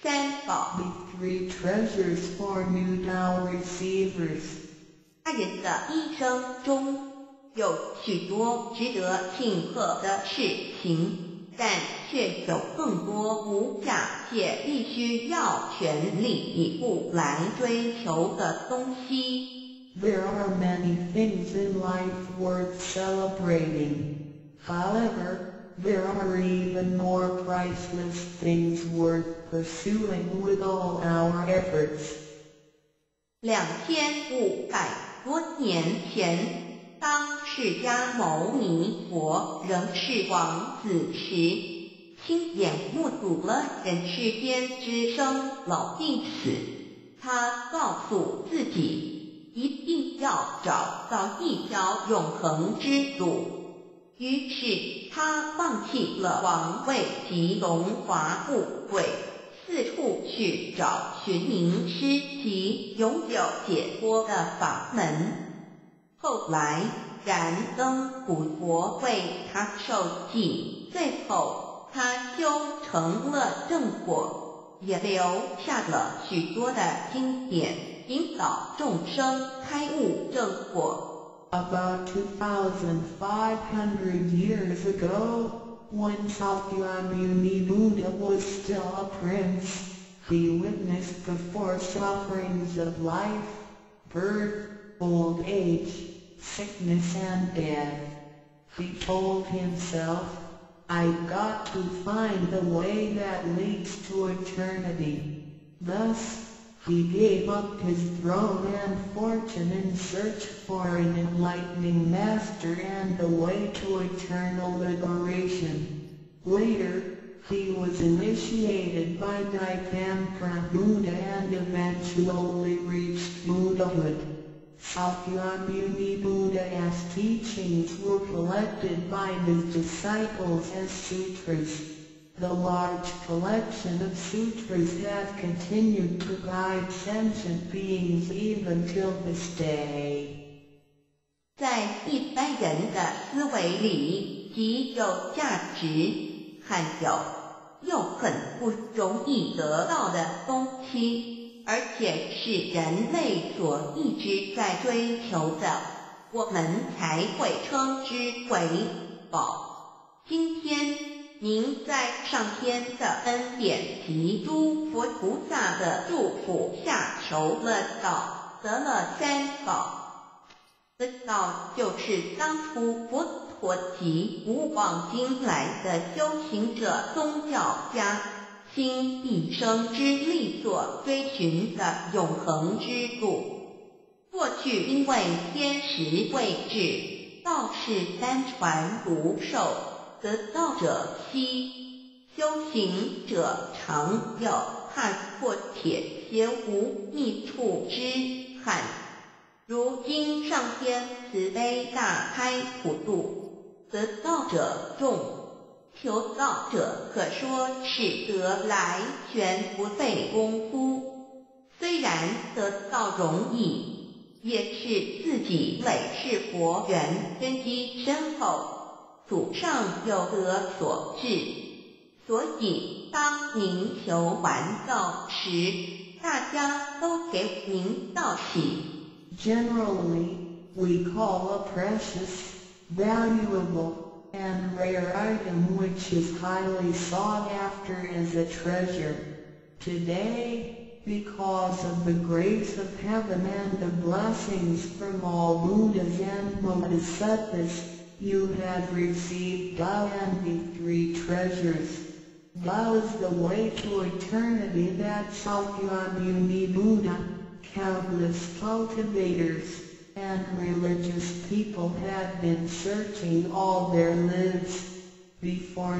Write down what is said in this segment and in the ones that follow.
三宝。 The 3 treasures for new Tao receivers. 他人的一生中有许多值得庆贺的事情，但却有更多无价且必须要全力以赴来追求的东西。 There are many things in life worth celebrating. However, there are even more priceless things worth pursuing with all our efforts. 2500多年前，当释迦牟尼佛仍是王子时，亲眼目睹了人世间之生老病死。他告诉自己，一定要找到一条永恒之路。于是他放弃了王位及荣华富贵，四处去找寻名师及拥有解脱的法门。后来燃灯古佛为他受记，最后他修成了正果，也留下了许多的经典，引导众生开悟正果。 About 2,500 years ago, when Sakyamuni Buddha was still a prince, he witnessed the 4 sufferings of life: birth, old age, sickness and death. He told himself, "I've got to find the way that leads to eternity." Thus, he gave up his throne and fortune in search for an enlightening master and the way to eternal liberation. Later, he was initiated by Daipampra Buddha and eventually reached Buddhahood. Sakyamuni Buddha's teachings were collected by his disciples as sutras. The large collection of sutras has continued to guide sentient beings even till this day. 在一般人的思维里，极有价值、罕有又很不容易得到的东西，而且是人类所一直在追求的，我们才会称之为宝。今天您在上天的恩典及诸佛菩萨的祝福下求了道，得了3宝。这道就是当初佛陀及古往今来的修行者、宗教家倾一生之力所追寻的永恒之路。过去因为天时未至，道是单传独授，得道者稀，修行者常有踏破铁鞋无觅处之憾。如今上天慈悲大开普渡，得道者众，求道者可说是得来全不费功夫。虽然得道容易，也是自己累世佛缘根基深厚，祖上有德所致。所以当您求完道时，大家都给您道喜。 Generally, we call a precious, valuable, and rare item which is highly sought after as a treasure. Today, because of the grace of heaven and the blessings from all Buddhas and Bodhisattvas, you have received Tao and the 3 treasures. Tao is the way to eternity that Sakyamuni Buddha, countless cultivators, and religious people have been searching all their lives. Before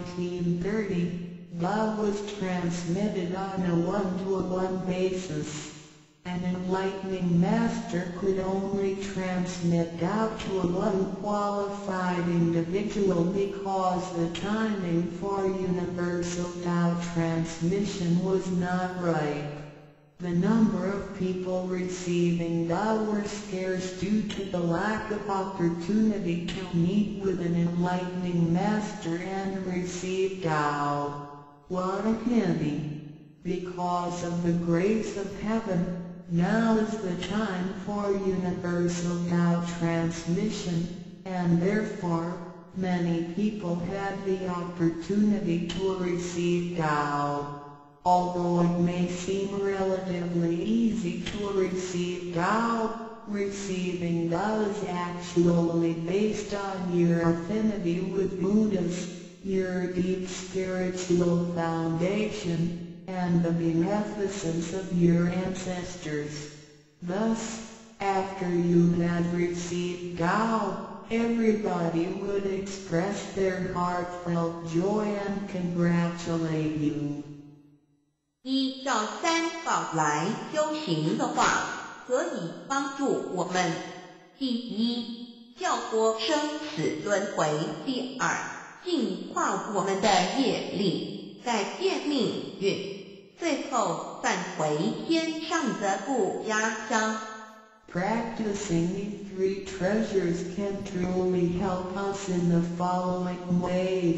1930, Tao was transmitted on a one-to-one basis. An enlightening master could only transmit Tao to a unqualified individual because the timing for universal Tao transmission was not right. The number of people receiving Tao were scarce due to the lack of opportunity to meet with an enlightening master and receive Tao. What a pity! Because of the grace of heaven, now is the time for universal Tao transmission, and therefore, many people had the opportunity to receive Tao. Although it may seem relatively easy to receive Tao, receiving Tao is actually based on your affinity with Buddhas, your deep spiritual foundation, and the beneficence of your ancestors. Thus, after you had received Tao, everybody would express their heartfelt joy and congratulate you. 依照三宝来修行的话，可以帮助我们：第一，跳脱生死轮回；第二，净化我们的业力，改变命运；最后返回天上的故家乡。 Practicing these three treasures can truly help us in the following ways.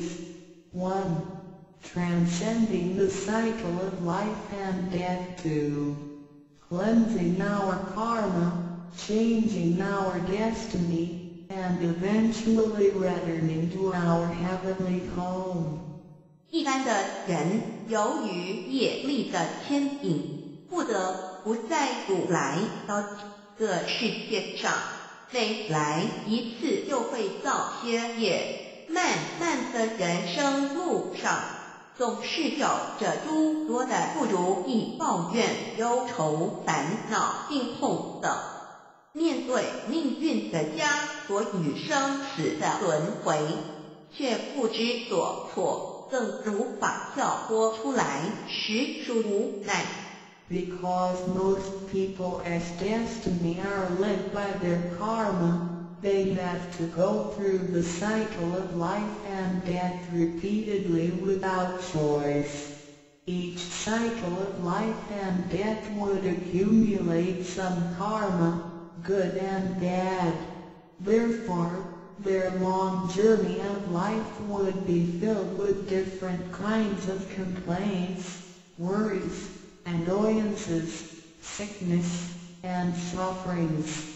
1. Transcending the cycle of life and death. 2. Cleansing our karma, changing our destiny, and eventually returning to our heavenly home. 一般的人由于业力的牵引，不得不再度来到这个世界上，每来一次就会造些业，漫漫的人生路上，总是有着诸多的不如意、抱怨、忧愁、烦恼、病痛等。面对命运的枷锁与生死的轮回，却不知所措，更无法跳脱出来，实属无奈。 Because most people as destiny are led by their karma, they have to go through the cycle of life and death repeatedly without choice. Each cycle of life and death would accumulate some karma, good and bad. Therefore, their long journey of life would be filled with different kinds of complaints, worries, annoyances, sickness, and sufferings.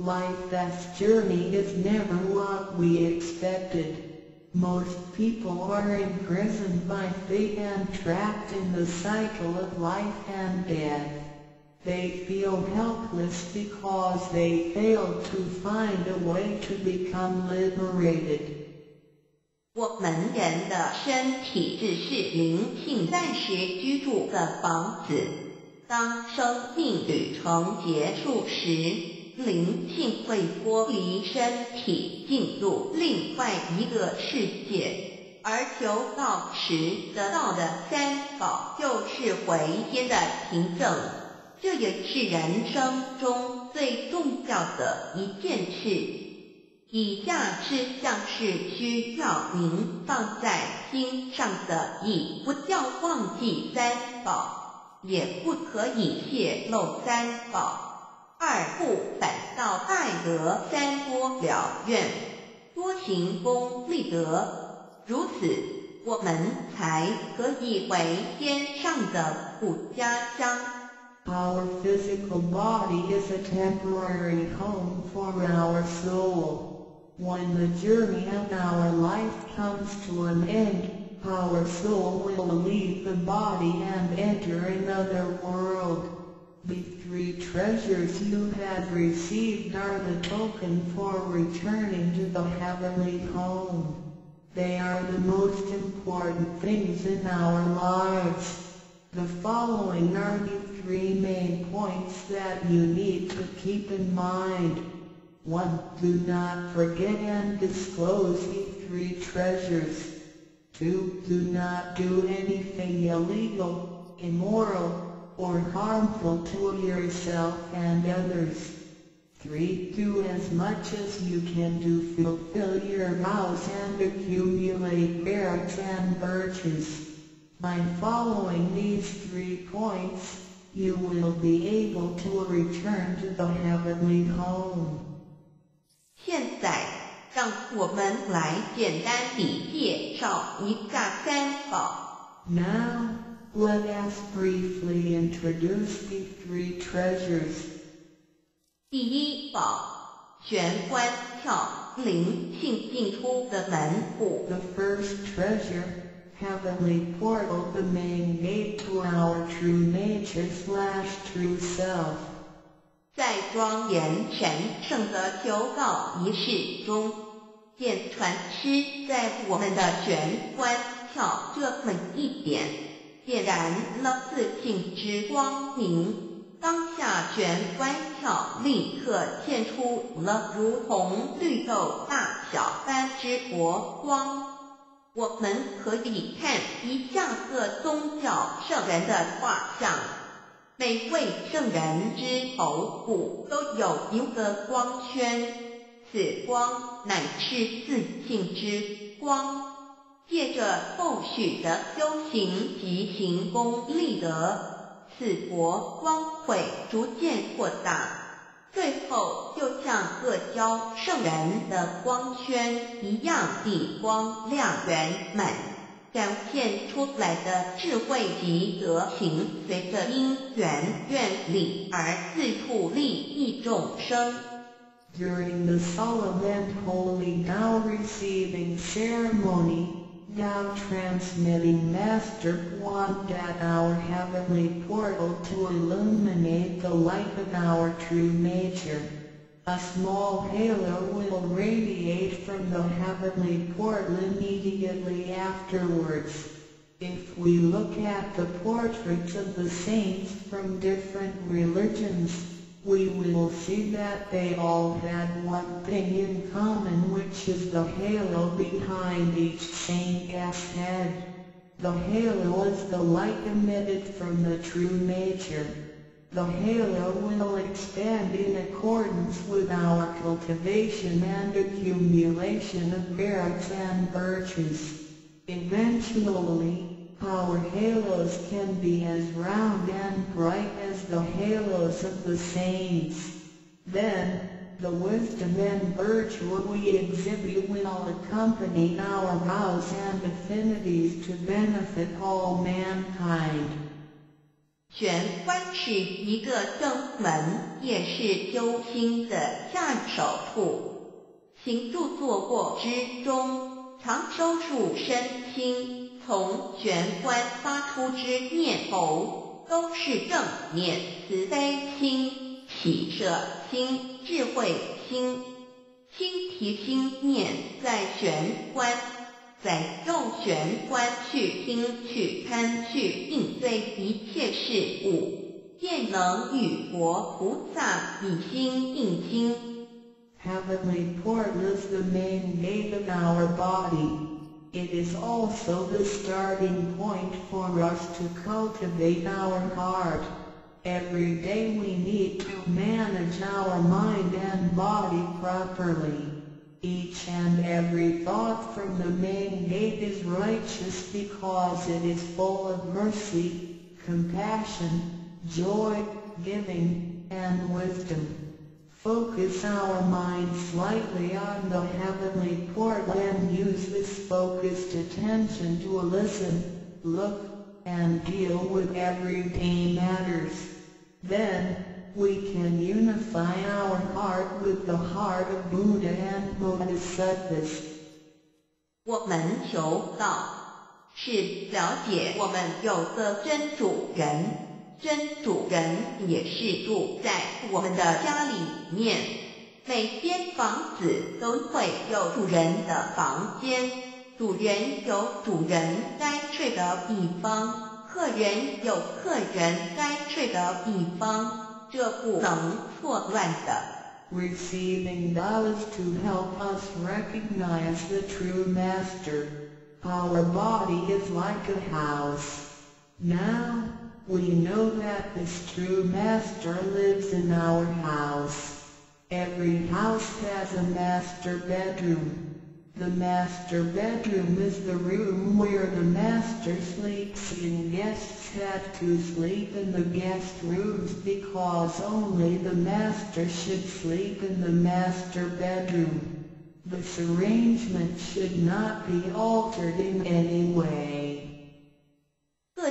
Life's journey is never what we expected. Most people are imprisoned by fate and trapped in the cycle of life and death. They feel helpless because they failed to find a way to become liberated. 我们人的身体只是灵性暂时居住的房子，当生命旅程结束时，灵性会脱离身体，进入另外一个世界，而求道时得到的三宝就是回天的凭证。这也是人生中最重要的一件事。以下是像是需要您放在心上的一，不要忘记三宝，也不可以泄露三宝。二，不反倒爱得三多了愿，多行功立德，如此我们才可以回天上的故家乡。 Our physical body is a temporary home for our soul. When the journey of our life comes to an end, our soul will leave the body and enter another world. The three treasures you have received are the token for returning to the heavenly home. They are the most important things in our lives. The following are the three main points that you need to keep in mind. 1. Do not forget and disclose the three treasures. 2. Do not do anything illegal, immoral, or harmful to yourself and others. 3. Do as much as you can to fulfill your vows and accumulate merits and virtues. By following these 3 points, you will be able to return to the heavenly home. 现在，让我们来简单地介绍一下三宝。 Now, let us briefly introduce the three treasures. 第一宝，玄关窍，灵性进出的门户。 The first treasure, heavenly portal, the main gate to our true nature/true self. 在庄严神圣的求告仪式中，剑传师在我们的玄关窍这么一点，点燃了自性之光明。当下玄关窍立刻现出了如同绿豆大小般之佛光。我们可以看一下各宗教圣人的画像，每位圣人之头部都有一个光圈，此光乃是自性之光。借着后续的修行及行功立德，此佛光会逐渐扩大，最后就像各教圣人的光圈一样地光亮圆满，展现出来的智慧及德行，随着因缘愿力而自处利益众生。 During the solemn and holy Tao receiving ceremony, Tao transmitting Master pointed at our heavenly portal to illuminate the light of our true nature. A small halo will radiate from the heavenly portal immediately afterwards. If we look at the portraits of the saints from different religions, we will see that they all had one thing in common, which is the halo behind each saint's head. The halo is the light emitted from the true nature. The halo will expand in accordance with our cultivation and accumulation of merits and virtues. Eventually, our halos can be as round and bright as the halos of the saints. Then, the wisdom and virtue we exhibit will accompany our vows and affinities to benefit all mankind. 玄关是一个正门，也是修心的下手处。行住坐卧之中，常收束身心。从玄关发出之念头，都是正念、慈悲心、喜舍心、智慧心。心提心念在玄关，在用玄关去听、去看、去应对一切事物，便能与佛菩萨以心印心。 Heavenly portal is the main gate of our body. It is also the starting point for us to cultivate our heart. Every day we need to manage our mind and body properly. Each and every thought from the main gate is righteous because it is full of mercy, compassion, joy, giving, and wisdom. Focus our mind slightly on the heavenly portal and use this focused attention to listen, look, and deal with everyday matters. Then, we can unify our heart with the heart of Buddha and Bodhisattvas. 我们求道，是了解我们有个真主人。真主人也是住在我们的家里面，每间房子都会有主人的房间，主人有主人该睡的地方，客人有客人该睡的地方，这不能错乱的。 Receiving Tao is to help us recognize the true Master. Our body is like a house. Now, we know that this true Master lives in our house. Every house has a master bedroom. The master bedroom is the room where the Master sleeps in. Guests have to sleep in the guest rooms because only the Master should sleep in the master bedroom. This arrangement should not be altered in any way. 各教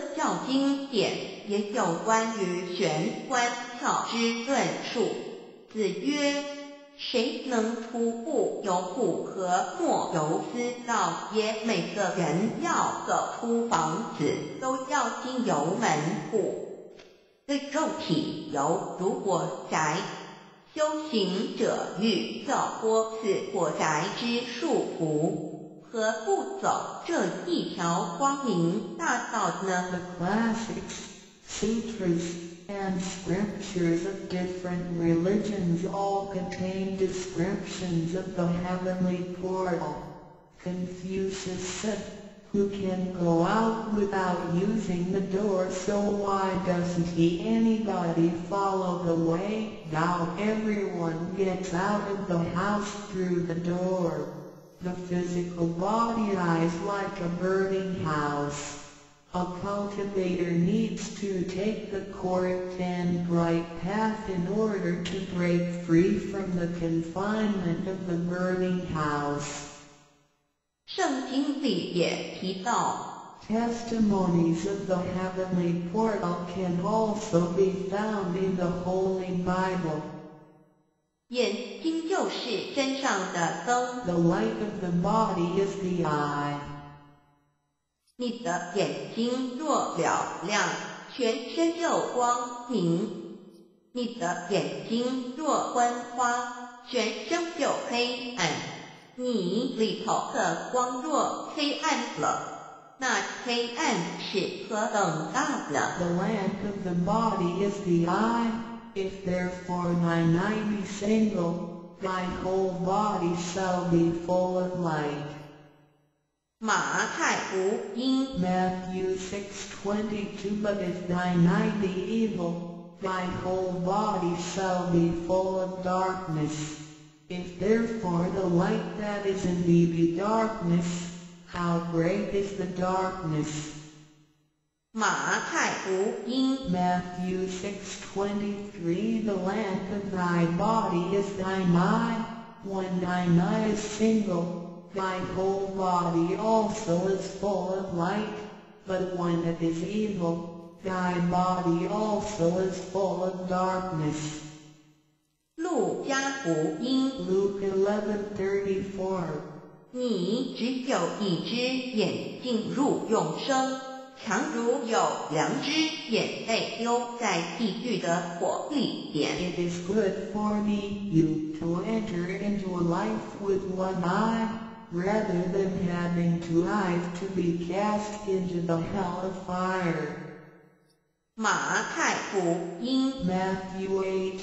经典也有关于玄关窍之论述。子曰：谁能徒步由户和莫由私道也？每个人要走出房子，都要经由门户。对肉体犹如火宅，修行者欲跳脱此火宅之束缚，何不走这一条光明大道呢？ The classics, sutras, and scriptures of different religions all contain descriptions of the heavenly portal. Confucius said, who can go out without using the door, so why doesn't anybody follow the way? Now everyone gets out of the house through the door. The physical body is like a burning house. A cultivator needs to take the correct and right path in order to break free from the confinement of the burning house. 圣经里也提到 Testimonies of the heavenly portal can also be found in the Holy Bible. 眼睛就是身上的灯， The light of the body is the eye. 你的眼睛若了亮，全身就光明；你的眼睛若昏花，全身就黑暗。你里头的光若黑暗了，那黑暗是何等大呢？ The lamp of the body is the eye. If therefore thine eye be single, thy whole body shall be full of light. 马太福音 Matthew 6:22 But if thine eye be evil, thy whole body shall be full of darkness. If therefore the light that is in thee be darkness, how great is the darkness? 马太福音 Matthew 6:23 The lamp of thy body is thine eye. When thine eye is single, thy whole body also is full of light. But when it is evil, thy body also is full of darkness. 路加福音 Luke 11:34 你只有一只眼进入永生，强如有2只眼被丢在地狱的火里边。 It is good for you to enter into a life with one eye, rather than having 2 eyes to be cast into the hell of fire. 马太福音 Matthew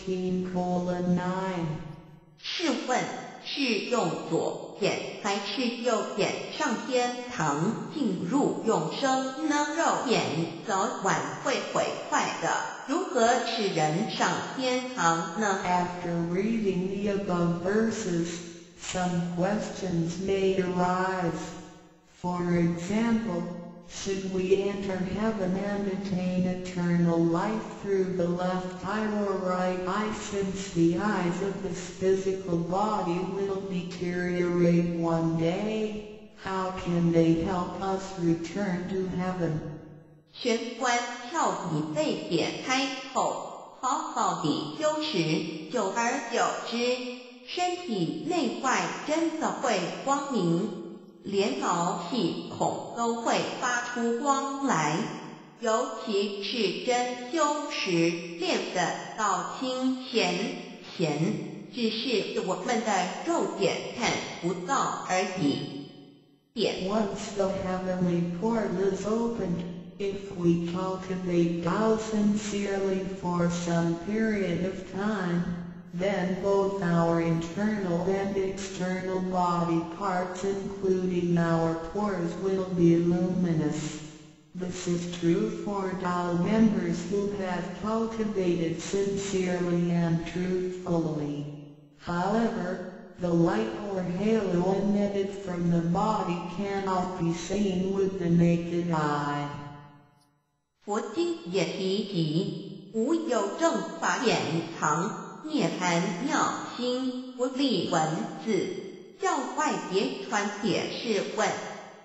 18:9 试问是用左眼还是右眼上天堂进入永生呢？肉眼早晚会毁坏的，如何使人上天堂呢？ After reading the above verses, some questions may arise. For example, should we enter heaven and attain eternal life through the left eye or right eye, since the eyes of this physical body will deteriorate one day? How can they help us return to heaven? 玄关窍已被点开后，好好地修持，久而久之，身体内外真的会光明。连毛细孔都会发出光来，尤其是真修持练得到清闲，只是我们的肉眼看不到而已。点 Once the heavenly portal is opened, if we cultivate Tao sincerely for some period of time, then both our internal and external body parts, including our pores, will be luminous. This is true for Tao members who have cultivated sincerely and truthfully. However, the light or halo emitted from the body cannot be seen with the naked eye. 佛经也提及，无有正法典藏。涅槃妙心不立文字，教外别传解释问，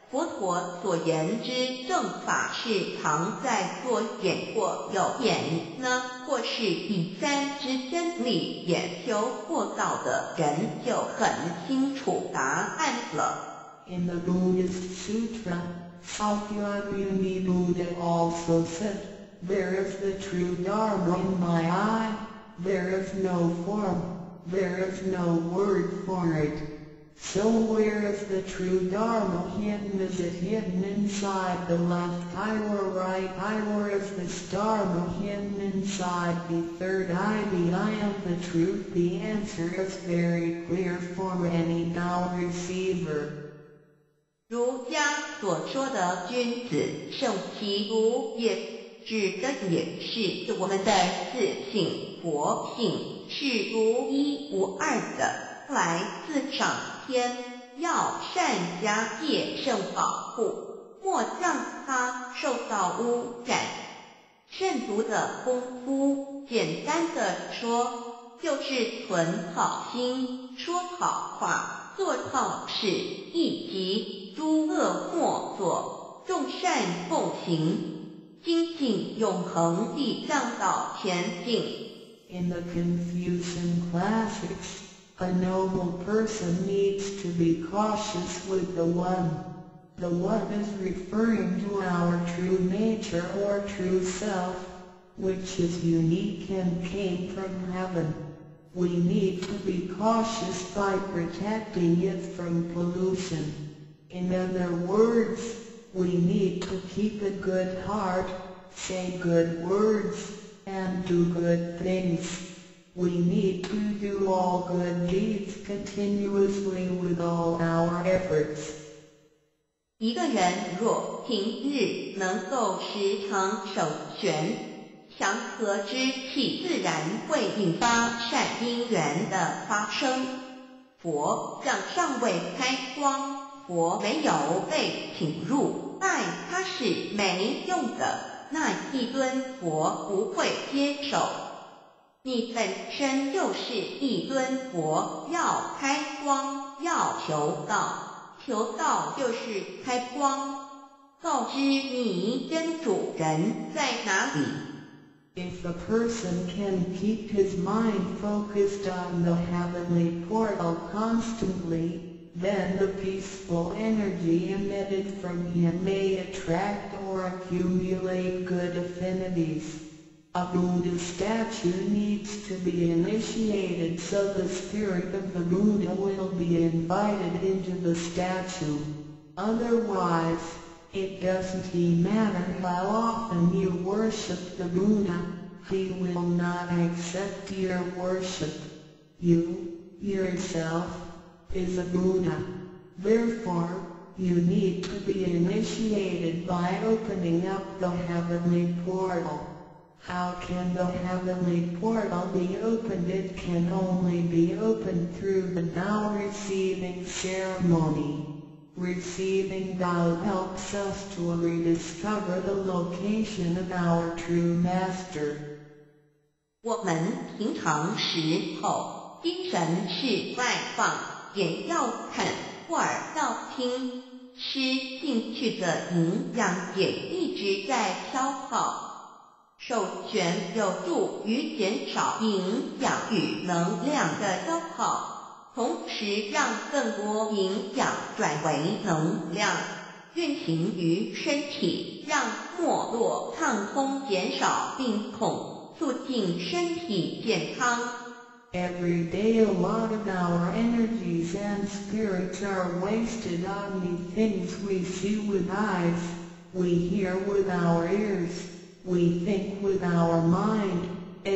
佛陀所言之正法是藏在左眼或右眼呢，或是第三之真理研究过道的人就很清楚答案了。 In the Buddhist Sutra, Sakyamuni Buddha also said, "There is the true Dharma in my eye, there is no form, there is no word for it. So where is the true Dharma hidden? Is it hidden inside the left eye or right eye, or is this Dharma hidden inside the third eye, the eye of the truth?" The answer is very clear for any now receiver. 儒家所说的君子圣其儒也，指的也是我们的自性佛性，是独一无二的，来自上天，要善加戒慎保护，莫让它受到污染。慎独的功夫，简单的说，就是存好心，说好话，做好事，以及诸恶莫作，众善奉行，精进永恒地向导前进。 In the Confucian classics, a noble person needs to be cautious with the One. The One is referring to our true nature or true self, which is unique and came from heaven. We need to be cautious by protecting it from pollution. In other words, we need to keep a good heart, say good words, and do good things. We need to do all good deeds continuously with all our efforts. 一个人若平日能够时常守玄，祥和之气自然会引发善因缘的发生。佛像尚未开光，佛没有被请入，拜他是没用的，那一尊佛不会接受。你本身就是一尊佛，要开光，要求道，求道就是开光，告知你真主人在哪里。 If a person can keep his mind focused on the heavenly portal constantly, then the peaceful energy emitted from him may attract or accumulate good affinities. A Buddha statue needs to be initiated so the spirit of the Buddha will be invited into the statue. Otherwise, it doesn't matter how often you worship the Buddha, he will not accept your worship. You, yourself, is a Buddha. Therefore, you need to be initiated by opening up the heavenly portal. How can the heavenly portal be opened? It can only be opened through the now receiving ceremony. Receiving Tao helps us to rediscover the location of our true Master. 我们平常时候精神是外放，眼要看，耳要听，吃进去的营养也一直在消耗。授权有助于减少营养与能量的消耗，同时让更多营养转为能量，运行于身体，让没落畅通，减少病痛，促进身体健康。 Every day a lot of our energies and spirits are wasted on the things we see with eyes, we hear with our ears, we think with our mind,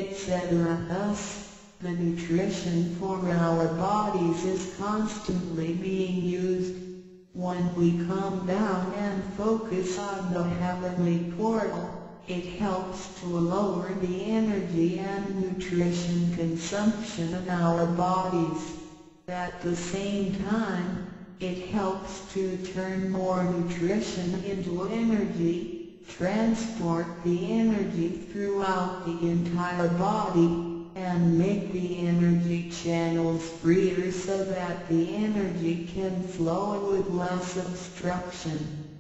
etc. Thus, the nutrition for our bodies is constantly being used. When we come down and focus on the heavenly portal, it helps to lower the energy and nutrition consumption of our bodies. At the same time, it helps to turn more nutrition into energy, transport the energy throughout the entire body, and make the energy channels freer so that the energy can flow with less obstruction.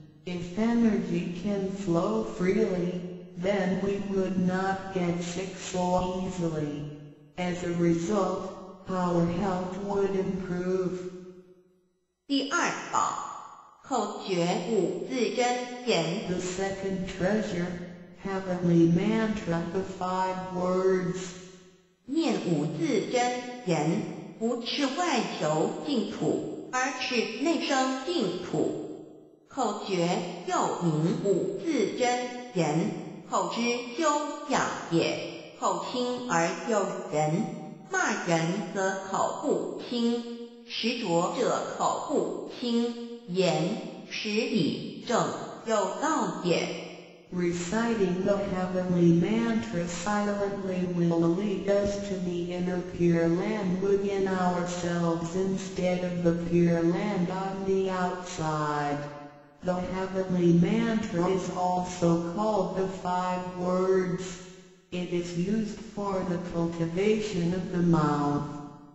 If energy can flow freely, then we would not get sick so easily. As a result, our health would improve. 第二宝，口诀五字真言。 The second treasure, heavenly mantra, the 5 words. 念五字真言，不是外求净土，而是内生净土。口诀又名五字真言，口之修养也。口轻而诱人，骂人则口不轻，实着者口不轻，言实以正，有道也。 Reciting the heavenly mantra silently will lead us to the inner Pure Land within ourselves instead of the Pure Land on the outside. The heavenly mantra is also called the 5 words. It is used for the cultivation of the mouth.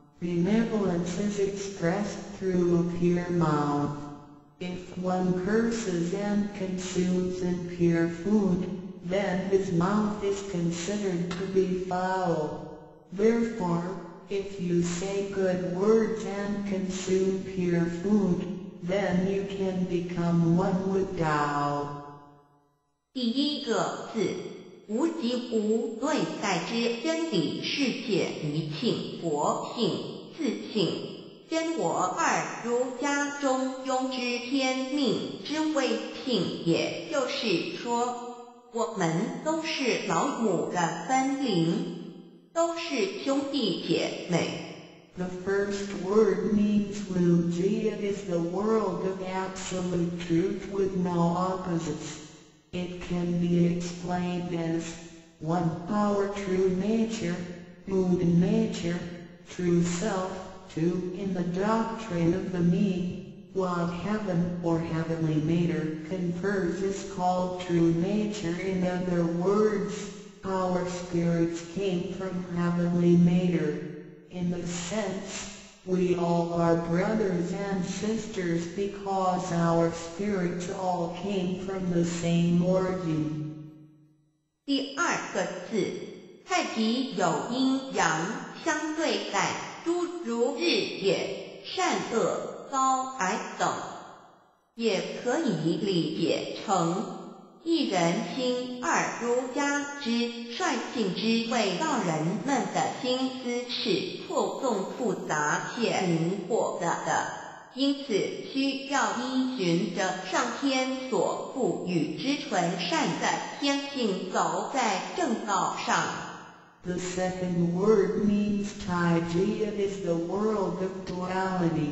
Benevolence is expressed through a pure mouth. If one curses and consumes impure food, then his mouth is considered to be foul. Therefore, if you say good words and consume pure food, then you can become one with Tao. 第一个字，无即无对待之真理世界一性佛性自性。 真我二儒家中庸之天命之谓性，也就是说，我们都是老母的分灵，都是兄弟姐妹。 The first word means Wu-Ji. It is the world of absolute truth with no opposites. It can be explained as one power, true nature, mood in nature, true self. 2. In the doctrine of the me, what heaven or heavenly matter confers is called true nature. In other words, our spirits came from heavenly matter. In this sense, we all are brothers and sisters because our spirits all came from the same origin. 第二个字，太极有阴阳相对待。 诸如日也，善恶高矮等，也可以理解成一人心二儒家之率性之谓道人们的心思是错综复杂且迷惑的，因此需要依循着上天所赋予之纯善的天性，走在正道上。 The second word means Taiji. It is the world of duality.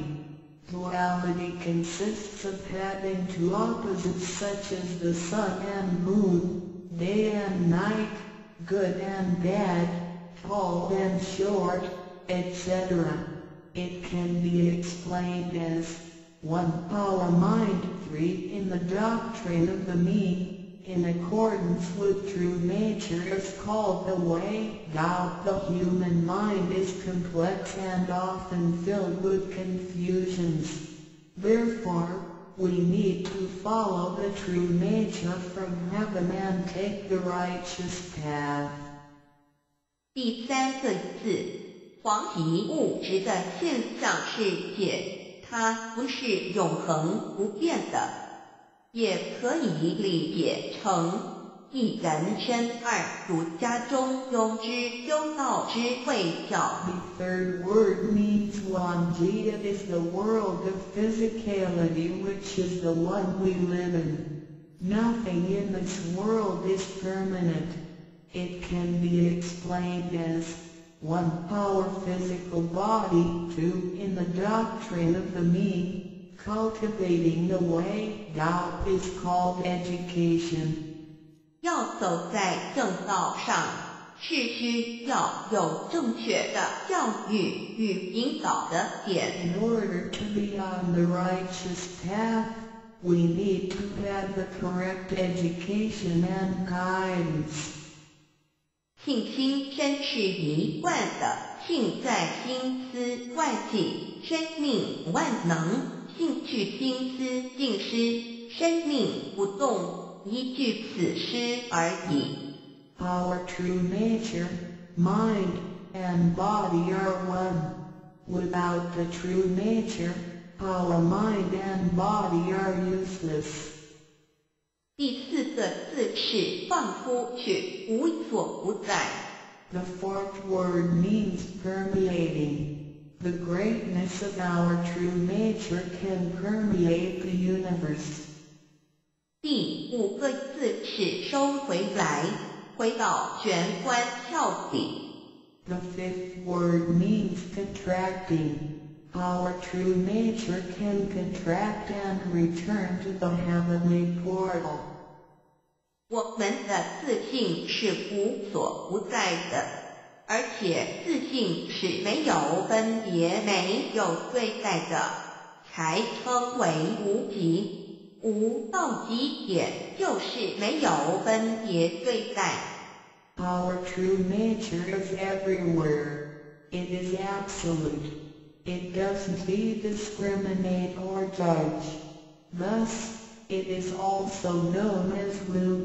Duality consists of having 2 opposites such as the sun and moon, day and night, good and bad, tall and short, etc. It can be explained as 1 power mind, 3 in the doctrine of the me. In accordance with true nature is called the way. Tao. The human mind is complex and often filled with confusions. Therefore, we need to follow the true nature from heaven and take the righteous path. 第三个字，黄体物质的现象世界，它不是永恒不变的。 也可以理解成一人身二儒家中庸之修道之谓教。 The third word means Wanji. It is the world of physicality, which is the one we live in. Nothing in this world is permanent. It can be explained as 1 power physical body, 2 in the doctrine of the me. Cultivating the way, Tao, is called education. 要走在正道上，是需要有正确的教育与引导的点。 In order to be on the righteous path, we need to have the correct education and guidance. 信心真是一贯的，信在心思万境，生命万能，信去心思尽失，生命不动，一句此诗而已。 Our true nature, mind, and body are one. Without the true nature, our mind and body are useless. 第4个字是放出去，无所不在。 The fourth word means permeating. The greatness of our true nature can permeate the universe. 第5个字是收回来，回到玄关窍底。 The fifth word means contracting. Our true nature can contract and return to the heavenly portal. 我们的自信是无所不在的，而且自信是没有分别、没有对待的，才称为无极。无到极点就是没有分别对待。 Our true nature is everywhere. It is absolute. It doesn't discriminate or judge. Thus, it is also known as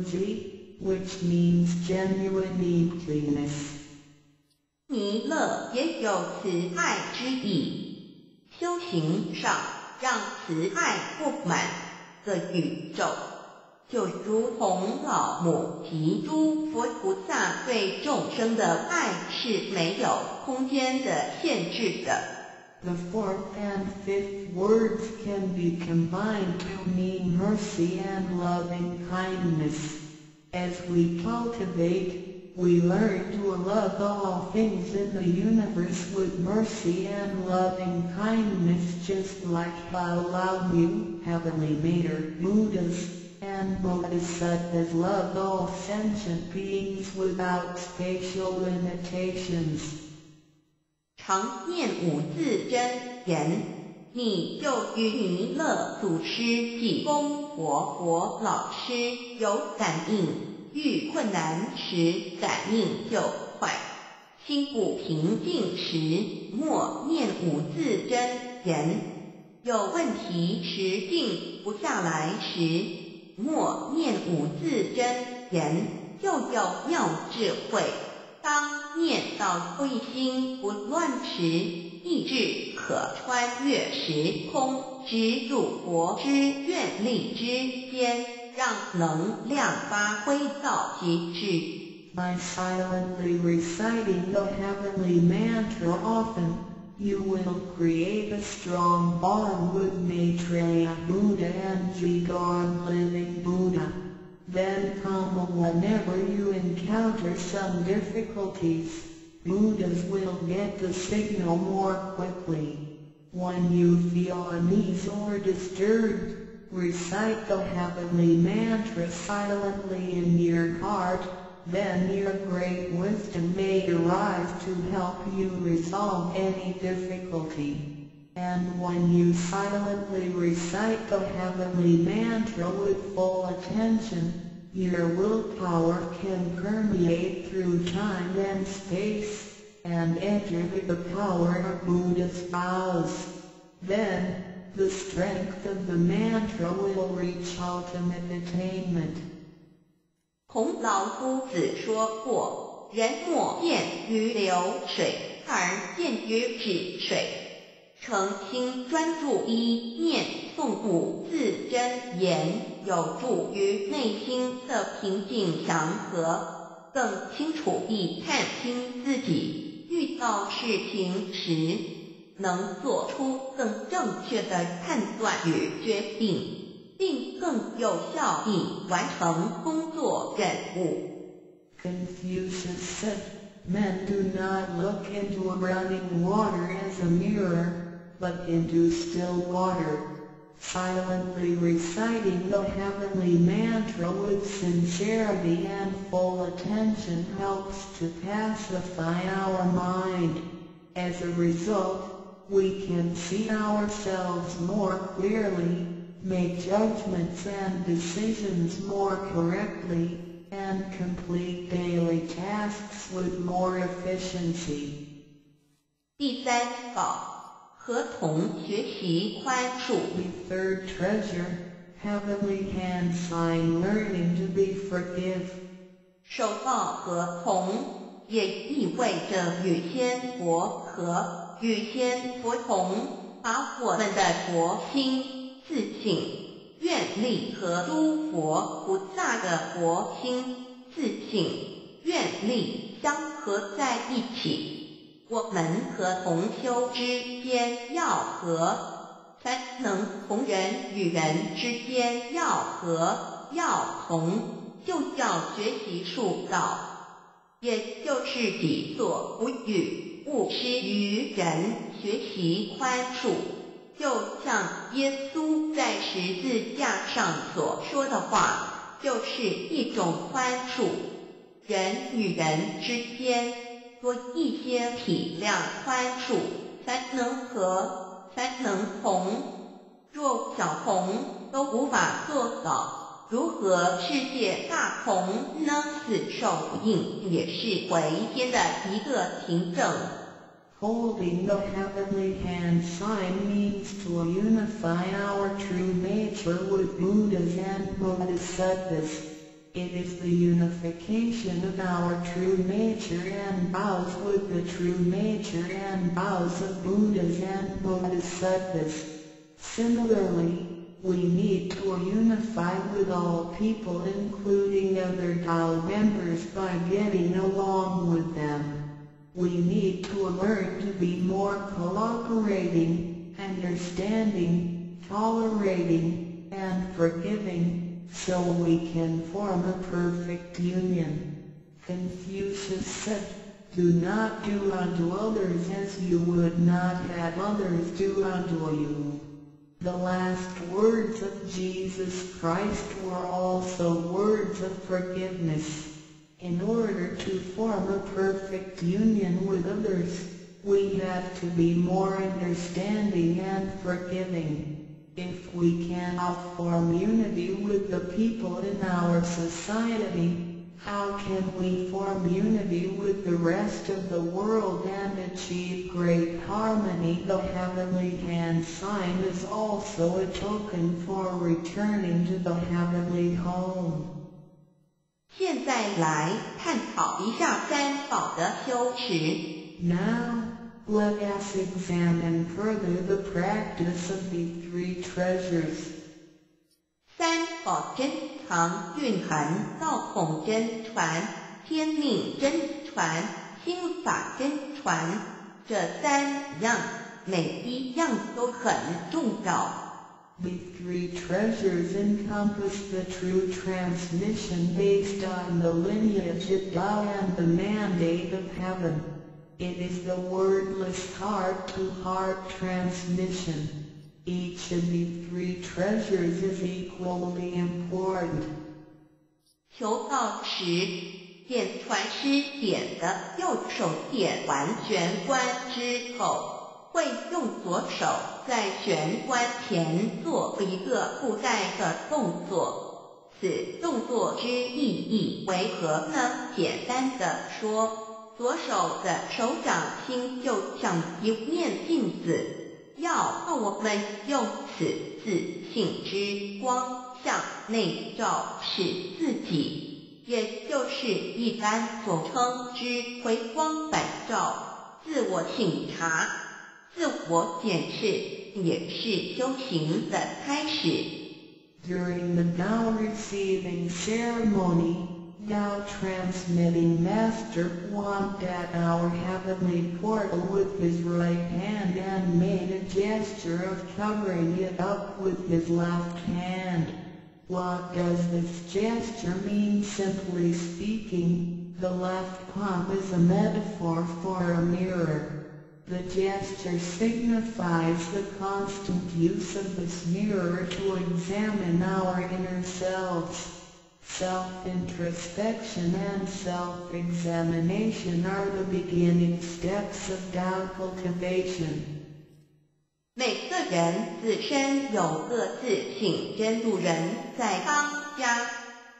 Muji, which means genuine neediness. 弥勒也有慈爱之意，修行上让慈爱布满个宇宙，就如同老母及诸佛菩萨对众生的爱是没有空间的限制的。 The fourth and fifth words can be combined to mean mercy and loving kindness. As we cultivate, we learn to love all things in the universe with mercy and loving kindness, just like Lao-Mu, Heavenly Mater, Buddhas, and Bodhisattvas loved all sentient beings without spatial limitations. 常念五字真言，你就与弥勒祖师济公佛老师有感应，遇困难时感应就快，心不平静时默念五字真言，有问题时静不下来时默念五字真言，就有妙智慧。当念到灰心不乱时，意志可穿越时空，直入佛之愿力之间，让能量发挥到极致。 By silently reciting the heavenly mantra often, you will create a strong bond with Maitreya Buddha and Jigon Living Buddha. Then whenever you encounter some difficulties, Buddhas will get the signal more quickly. When you feel uneasy or disturbed, recite the heavenly mantra silently in your heart, then your great wisdom may arise to help you resolve any difficulty. And when you silently recite the heavenly mantra with full attention, your willpower can permeate through time and space, and enter the power of Buddha's vows. Then, the strength of the mantra will reach ultimate attainment. 孔老夫子说过，人莫见于流水，而见于止水。诚心专注一念诵五字真言，有助于内心的平静祥和，更清楚地看清自己，遇到事情时能做出更正确的判断与决定，并更有效地完成工作任务。 Confucius said, "Men do not look into running water as a mirror, but into still water." Silently reciting the heavenly mantra with sincerity and full attention helps to pacify our mind. As a result, we can see ourselves more clearly, make judgments and decisions more correctly, and complete daily tasks with more efficiency. 第三宝，合同学习宽恕。 The third treasure, heavenly hand sign learning to be forgive. 受到合同也意味着与仙佛合，与仙佛同，把我们的佛心、自信、愿力和诸佛菩萨的佛心、自信、愿力相合在一起。我们和同修之间要合，才能同人与人之间要合要同，就叫学习术道，也就是己所不欲，勿施于人，学习宽恕。就像耶稣在十字架上所说的话，就是一种宽恕，人与人之间多一些体谅宽恕，才能和，才能同。若小同都无法做到，如何世界大同呢？此受印也是回天的一个凭证。 Holding the heavenly hand sign means to unify our true nature with Buddhas and Bodhisattvas. It is the unification of our true nature and vows with the true nature and vows of Buddhas and Bodhisattvas. Similarly, we need to unify with all people, including other Tao members, by getting along with them. We need to learn to be more cooperating, understanding, tolerating, and forgiving, so we can form a perfect union. Confucius said, "Do not do unto others as you would not have others do unto you." The last words of Jesus Christ were also words of forgiveness. In order to form a perfect union with others, we have to be more understanding and forgiving. If we cannot form unity with the people in our society, how can we form unity with the rest of the world and achieve great harmony? The heavenly hand sign is also a token for returning to the heavenly home. 现在来探讨一下三宝的修持。 Now, let us examine further the practice of the three treasures. 三宝真藏蕴含道统真传、天命真传、心法真传，这三样每一样都很重要。 The three treasures encompass the true transmission based on the lineage of Tao and the mandate of heaven. It is the wordless heart-to-heart transmission. Each of the three treasures is equally important. 求道时，点传师点的右手点完玄关之后，会用左手在玄关前做一个附带的动作。此动作之意义为何呢？简单的说，左手的手掌心就像一面镜子，要我们用此自信之光向内照视自己，也就是一般所称之回光返照，自我省察、自我检视，也是修行的开始。 During the Tao receiving ceremony, Tao transmitting master pointed at our heavenly portal with his right hand and made a gesture of covering it up with his left hand. What does this gesture mean? Simply speaking, the left palm is a metaphor for a mirror. The gesture signifies the constant use of this mirror to examine our inner selves. Self-introspection and self-examination are the beginning steps of Tao cultivation. 每个人自身有个自性真路人在当家，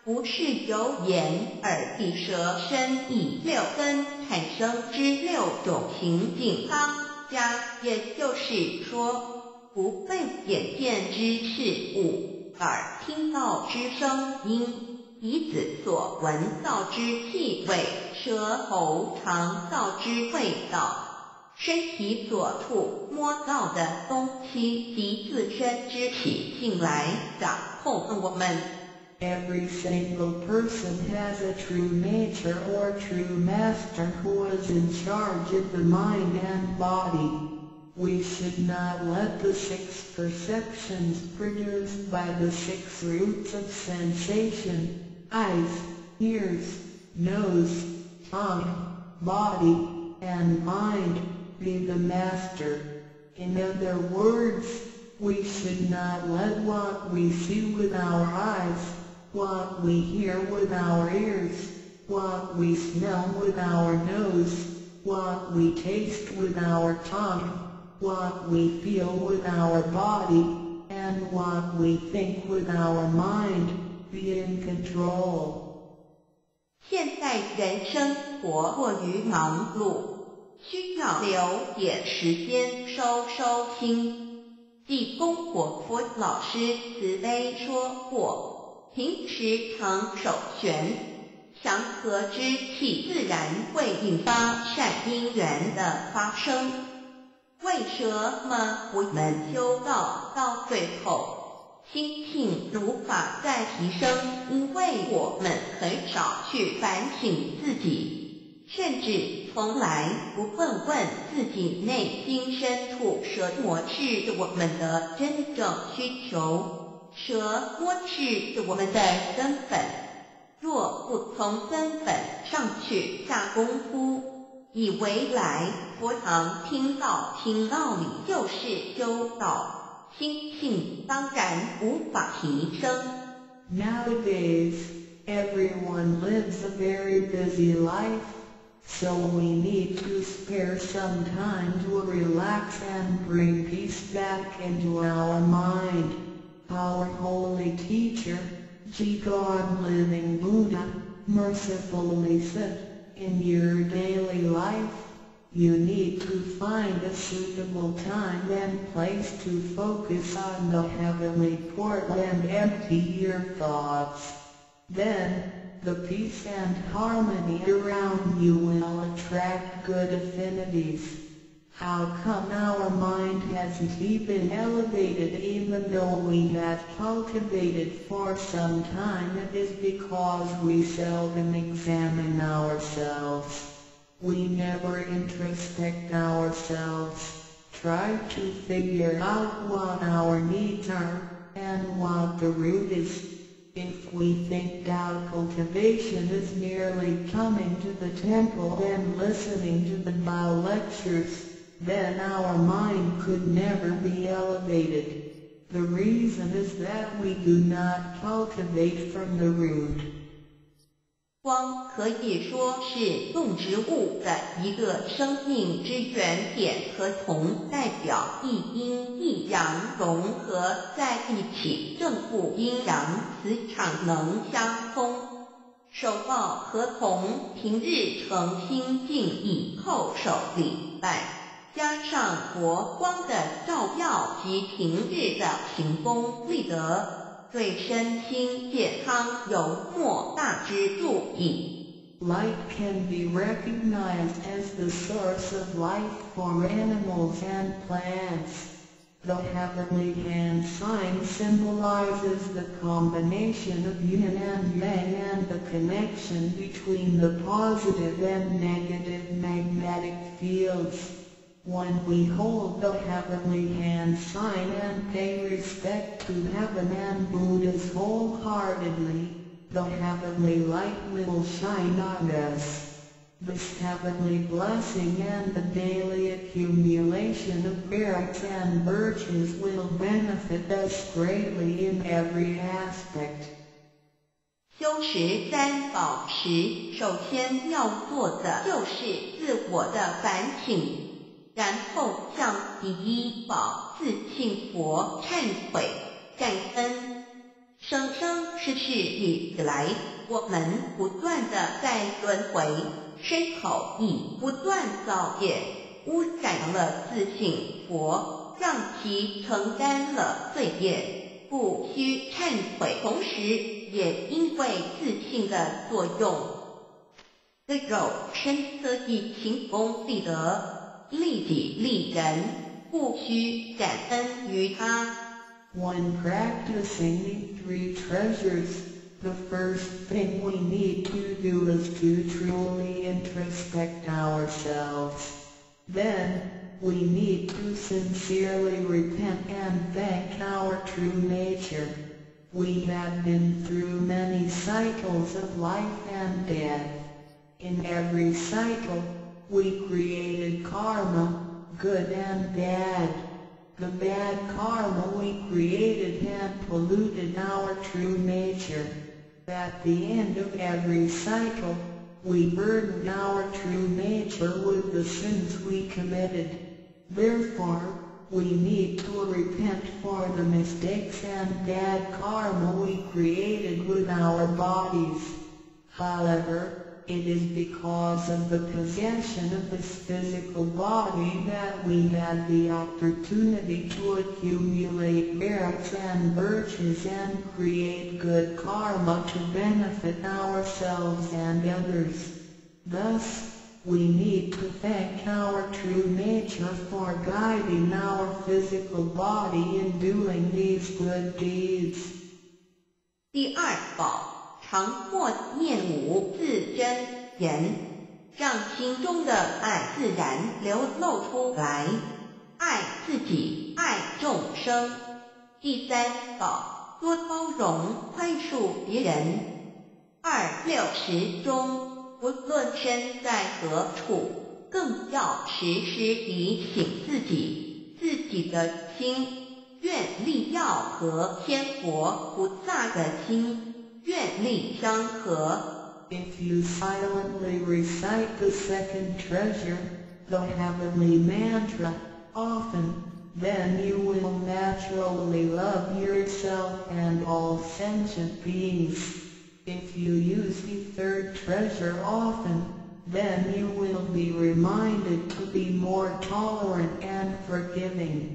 不是由眼、耳、鼻、舌、身、意六根产生之6种情境当家，也就是说，不被眼见之事物、耳听到之声音、鼻子所闻到之气味、舌头尝到之味道、身体所触摸到的东西及自身之习性来掌控我们。 Every single person has a true nature or true master who is in charge of the mind and body. We should not let the 6 perceptions produced by the 6 roots of sensation, eyes, ears, nose, tongue, body, and mind, be the master. In other words, we should not let what we see with our eyes, what we hear with our ears, what we smell with our nose, what we taste with our tongue, what we feel with our body, and what we think with our mind, be in control. 现在人生活过于忙碌，需要留点时间收心。济公活佛老师慈悲说过，平时常手旋，祥和之气自然会引发善因缘的发生。为什么我们修道到最后，心性无法再提升？因为我们很少去反省自己，甚至从来不问自己内心深处什么是我们的真正需求，什么是我们的根本。若不从根本上去下功夫，以为来佛堂听道理就是修道，心性当然无法提升。 Nowadays, everyone lives a very busy life, so we need to spare some time to relax and bring peace back into our mind. Our holy teacher, God Living Buddha, mercifully said, in your daily life, you need to find a suitable time and place to focus on the heavenly portal and empty your thoughts. Then, the peace and harmony around you will attract good affinities. How come our mind hasn't been elevated even though we have cultivated for some time? It is because we seldom examine ourselves. We never introspect ourselves, try to figure out what our needs are, and what the root is. If we think our cultivation is merely coming to the temple and listening to the Tao lectures, then our mind could never be elevated. The reason is that we do not cultivate from the root. 光可以说是动植物的一个生命之原点和同，代表一阴一阳融合在一起，正负阴阳磁场能相通。手抱合同，平日诚心敬意叩首礼拜，加上佛光的照耀及平日的行功立德，对身心健康有莫大之助益。 Light can be recognized as the source of life for animals and plants. The heavenly hand sign symbolizes the combination of yin and yang and the connection between the positive and negative magnetic fields. When we hold the heavenly hand sign and pay respect to heaven and Buddhas wholeheartedly, the heavenly light will shine on us. This heavenly blessing and the daily accumulation of merits and virtues will benefit us greatly in every aspect. 修持三宝时，首先要做的就是自我的反省，然后向第一宝自信佛忏悔、感恩。 生生世世以来，我们不断地在轮回，身口意不断造业，污染了自信佛，让其承担了罪业，故需忏悔。同时，也因为自信的作用，个肉身色意勤功立德，利己利人，故需感恩于他。 When practicing the 3 treasures, the first thing we need to do is to truly introspect ourselves. Then, we need to sincerely repent and thank our true nature. We have been through many cycles of life and death. In every cycle, we created karma, good and bad. The bad karma we created had polluted our true nature. At the end of every cycle, we burdened our true nature with the sins we committed. Therefore, we need to repent for the mistakes and bad karma we created with our bodies. However, it is because of the possession of this physical body that we had the opportunity to accumulate merits and virtues and create good karma to benefit ourselves and others. Thus, we need to thank our true nature for guiding our physical body in doing these good deeds. 第二宝。常默念五字真言，让心中的爱自然流露出来，爱自己，爱众生。第三宝，多包容宽恕别人。260中，不论身在何处，更要时时提醒自己的心，愿力要和天佛菩萨的心愿力相合。 If you silently recite the second treasure, the heavenly mantra, often, then you will naturally love yourself and all sentient beings. If you use the third treasure often, then you will be reminded to be more tolerant and forgiving.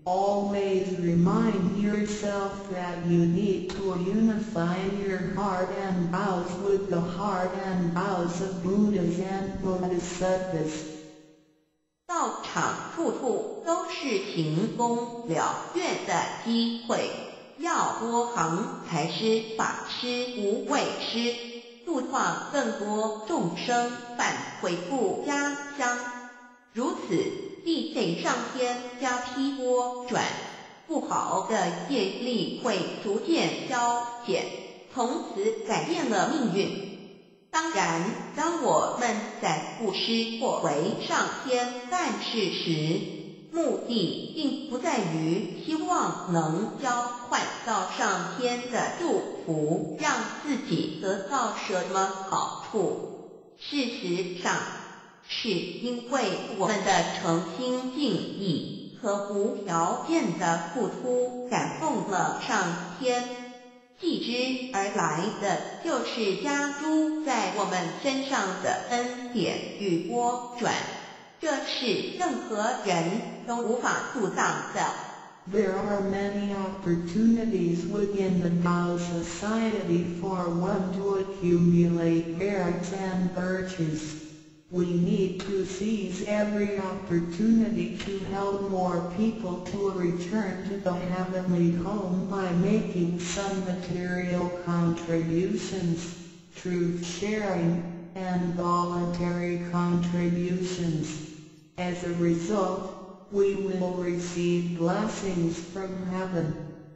Always remind yourself that you need to unify your heart and vows with the heart and vows of Buddhas and Bodhisattvas. 道场处处都是行功了愿的机会，要多行财施、法施、无畏施，度化更多众生，返回故家乡。如此，必得上天加披波转，不好的业力会逐渐消减，从此改变了命运。当然，当我们在布施或为上天办事时，目的并不在于希望能交换到上天的祝福，让自己得到什么好处。事实上，是因为我们的诚心敬意和无条件的付出感动了上天，继之而来的就是加诸在我们身上的恩典与波转，这是任何人都无法阻挡的。 There are many opportunities within the Tao society for one to accumulate merits and virtues. We need to seize every opportunity to help more people to return to the heavenly home by making some material contributions, truth sharing, and voluntary contributions. As a result, we will receive blessings from heaven.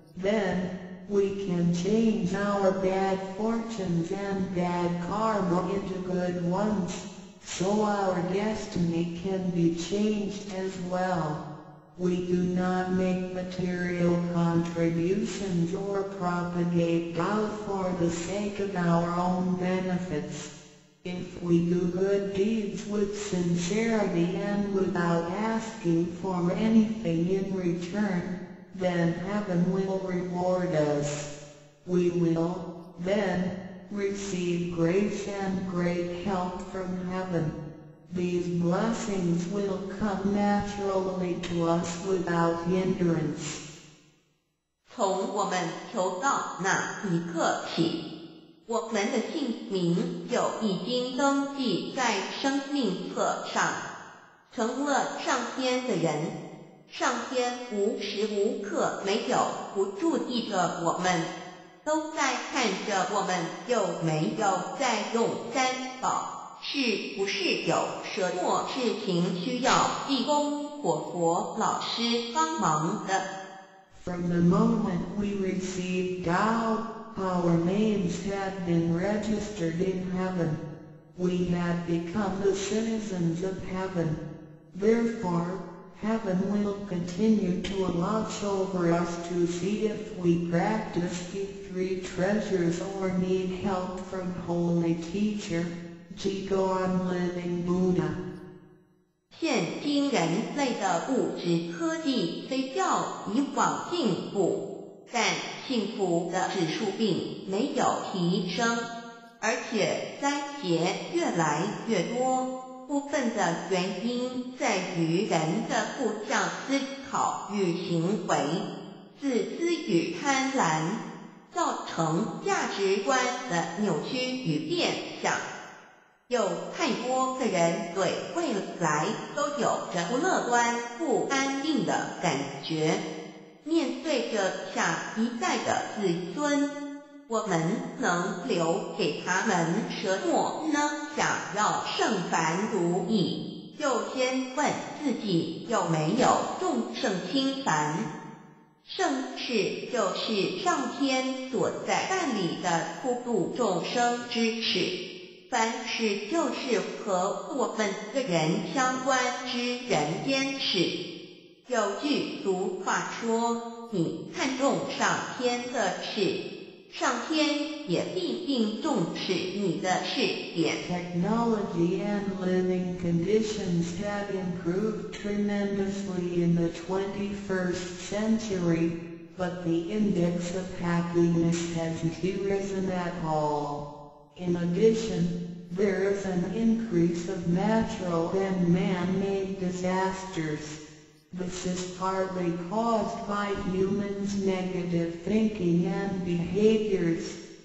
Then, we can change our bad fortunes and bad karma into good ones, so our destiny can be changed as well. We do not make material contributions or propagate doubt for the sake of our own benefits. If we do good deeds with sincerity and without asking for anything in return, then heaven will reward us. we will, then, receive grace and great help from heaven. These blessings will come naturally to us without hindrance. 从我们求道那一刻起，我们的姓名就已经登记在生命册上，成了上天的人。上天无时无刻没有不注意着我们，都在看着我们有没有在用三宝，是不是有什么事情需要地公活佛老师帮忙的。 From the moment we received God, our names had been registered in heaven. We had become the citizens of heaven. Therefore, heaven will continue to watch over us to see if we practice the three treasures or need help from Holy Teacher, Jigon Living Buddha. 现今人类的物质科技虽较以往进步，但幸福的指数并没有提升，而且灾劫越来越多。部分的原因在于人的负向思考与行为，自私与贪婪，造成价值观的扭曲与变相。有太多的人对未来都有着不乐观、不安定的感觉。面对着下一代的子孙，我们能留给他们什么呢？想要圣凡如意，就先问自己有没有众圣轻凡。圣事就是上天所在办理的普度众生之事。凡事就是和我们个人相关之人间事。有句俗话说，你看重上天的事，上天也必定重视你的事点。 Technology and living conditions have improved tremendously in the 21st century, but the index of happiness hasn't risen at all. In addition, there is an increase of natural and man-made disasters. This is partly caused by humans' negative thinking and behaviors,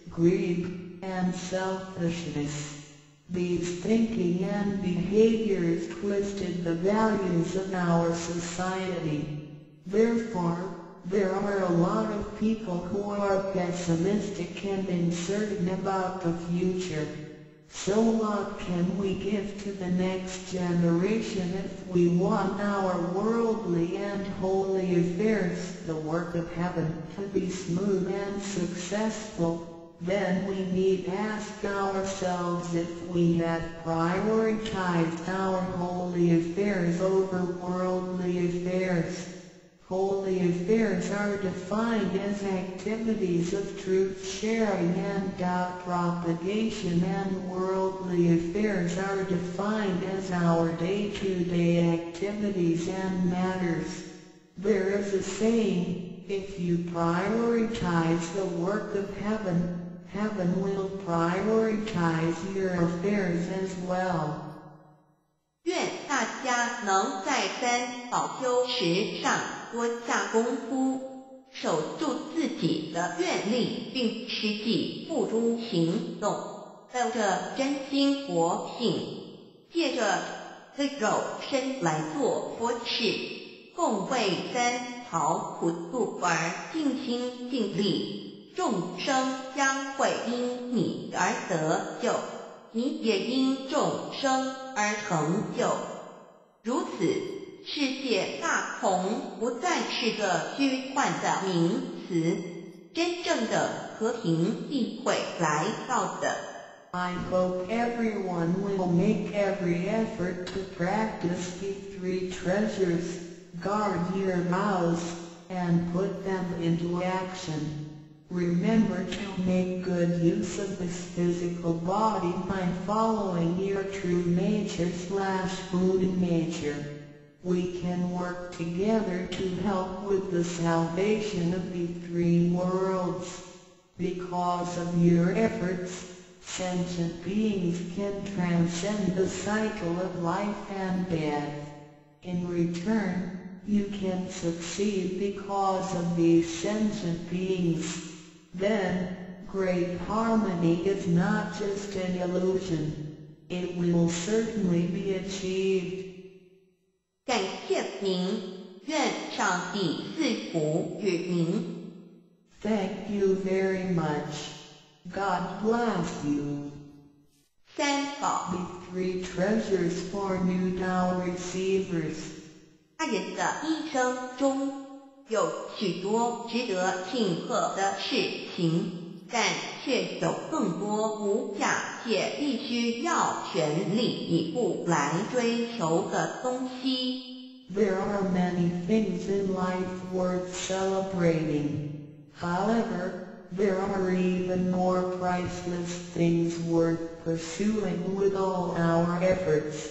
greed, and selfishness. These thinking and behaviors twisted the values of our society. Therefore, there are a lot of people who are pessimistic and uncertain about the future. So what can we give to the next generation if we want our worldly and holy affairs, the work of heaven, to be smooth and successful? Then we need ask ourselves if we had prioritized our holy affairs over worldly affairs. Holy affairs are defined as activities of truth-sharing and doubt propagation, and worldly affairs are defined as our day-to-day activities and matters. There is a saying, if you prioritize the work of heaven, heaven will prioritize your affairs as well. 愿大家能在三宝修持上多下功夫，守住自己的愿力，并实际付诸行动，带着真心活性，借着这肉身来做佛事，共为三曹普度而尽心尽力，众生将会因你而得救，你也因众生而成就。如此，世界大同不再是个虚幻的名词，真正的和平必会来到的。 I hope everyone will make every effort to practice the three treasures, guard your vows, and put them into action. Remember to make good use of this physical body by following your true nature/Buddha nature. We can work together to help with the salvation of the three worlds. Because of your efforts, sentient beings can transcend the cycle of life and death. In return, you can succeed because of these sentient beings. Then, great harmony is not just an illusion. It will certainly be achieved. 感谢您，愿上帝赐福于您。 Thank you very much. God bless you. 三宝 The 3 treasures for new Tao receivers. 他人的一生中有许多值得庆贺的事情，但却有更多无价且必须要全力以赴来追求的东西。 There are many things in life worth celebrating. However, there are even more priceless things worth pursuing with all our efforts.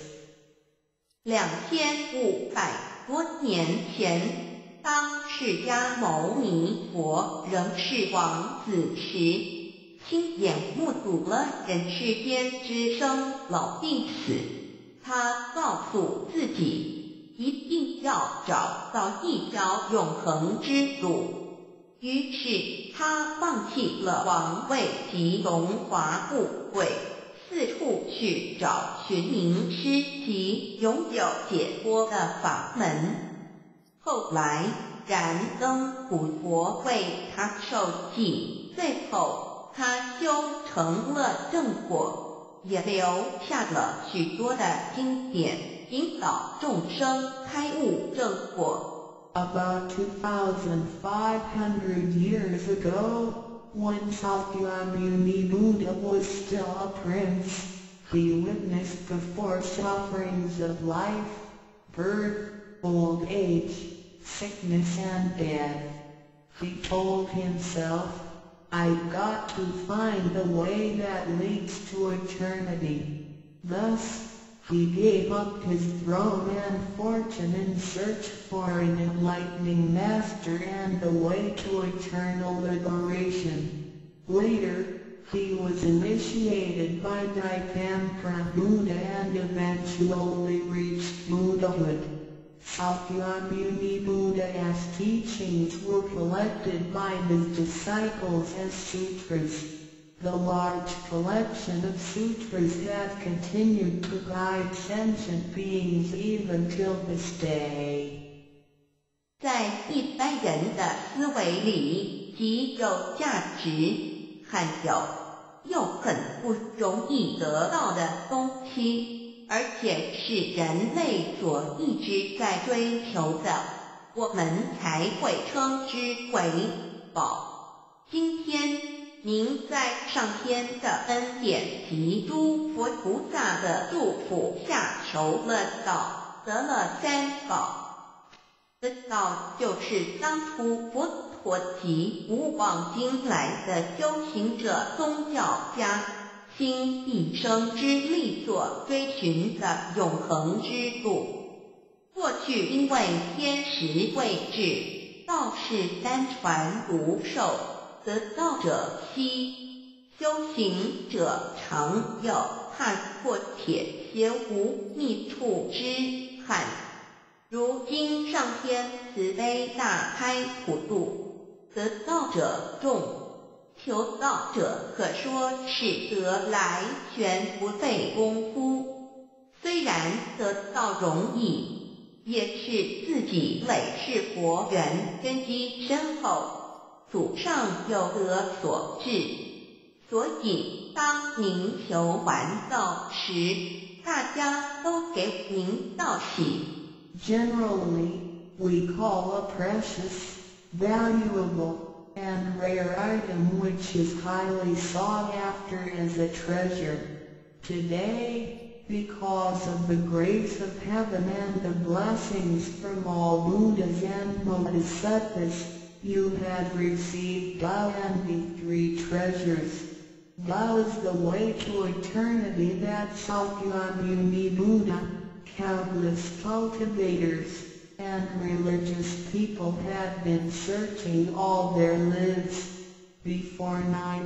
2500多年前，当释迦牟尼佛仍是王子时，亲眼目睹了人世间之生老病死。他告诉自己，一定要找到一条永恒之路。于是他放弃了王位及荣华富贵，四处去找寻名师及拥有解脱的法门。后来燃灯古佛为他受记，最后他修成了正果，也留下了许多的经典，引导众生开悟正果。 About 2,500 years ago, when Sakyamuni Buddha was still a prince, he witnessed the 4 sufferings of life: birth, old age, sickness and death. He told himself, "I've got to find the way that leads to eternity." Thus, he gave up his throne and fortune in search for an enlightening master and the way to eternal liberation. Later, he was initiated by Daipampra Buddha and eventually reached Buddhahood. Sakyamuni Buddha's teachings were collected by his disciples as sutras. The large collection of sutras has continued to guide sentient beings even till this day. 在一般人的思维里，极有价值和又很不容易得到的东西，而且是人类所一直在追求的，我们才会称之为宝。今天您在上天的恩典及诸佛菩萨的祝福下求了道，得了3宝。这道就是当初佛陀及古往今来的修行者、宗教家倾一生之力所追寻的永恒之路。过去因为天时未至，道是单传独授，得道者稀，修行者常有，踏破铁鞋无觅处之憾。如今上天慈悲大开普渡，得道者众，求道者可说是得来全不费功夫。虽然得道容易，也是自己累世佛缘根基深厚，祖上有德所致。所以当您求完道时，大家都给您道喜。 Generally, we call a precious, valuable, and rare item which is highly sought after as a treasure. Today, because of the grace of heaven and the blessings from all Buddhas and Bodhisattvas, you have received Tao and the 3 treasures. Tao is the way to eternity that Sakyamuni Buddha, countless cultivators, and religious people have been searching all their lives. Before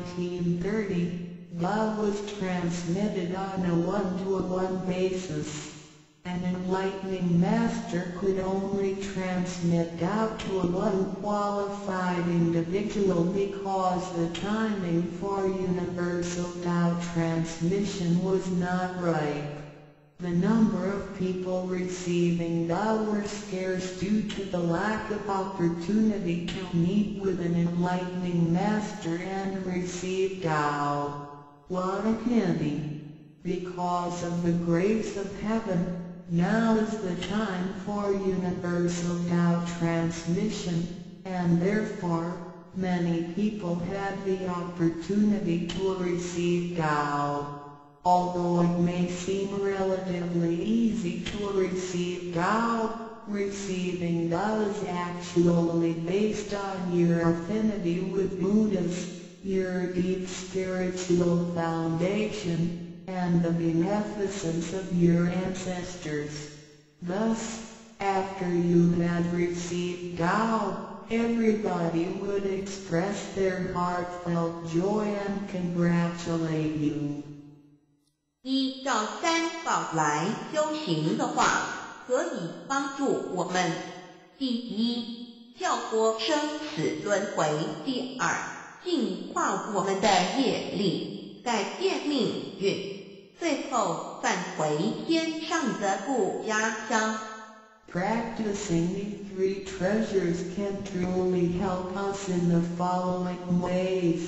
1930, God was transmitted on a one-to-one basis. An enlightening master could only transmit Tao to a one-qualified individual because the timing for universal Tao transmission was not ripe. The number of people receiving Tao were scarce due to the lack of opportunity to meet with an enlightening master and receive Tao. What a pity! Because of the grace of heaven, now is the time for universal Tao transmission, and therefore, many people had the opportunity to receive Tao. Although it may seem relatively easy to receive Tao, receiving Tao is actually based on your affinity with Buddhas, your deep spiritual foundation, and the beneficence of your ancestors. Thus, after you had received Tao, everybody would express their heartfelt joy and congratulate you. 依照三宝来修行的话，可以帮助我们：第一，跳脱生死轮回；第二，净化我们的业力，改变命运；最后返回天上的故家乡。 Practicing these three treasures can truly help us in the following ways.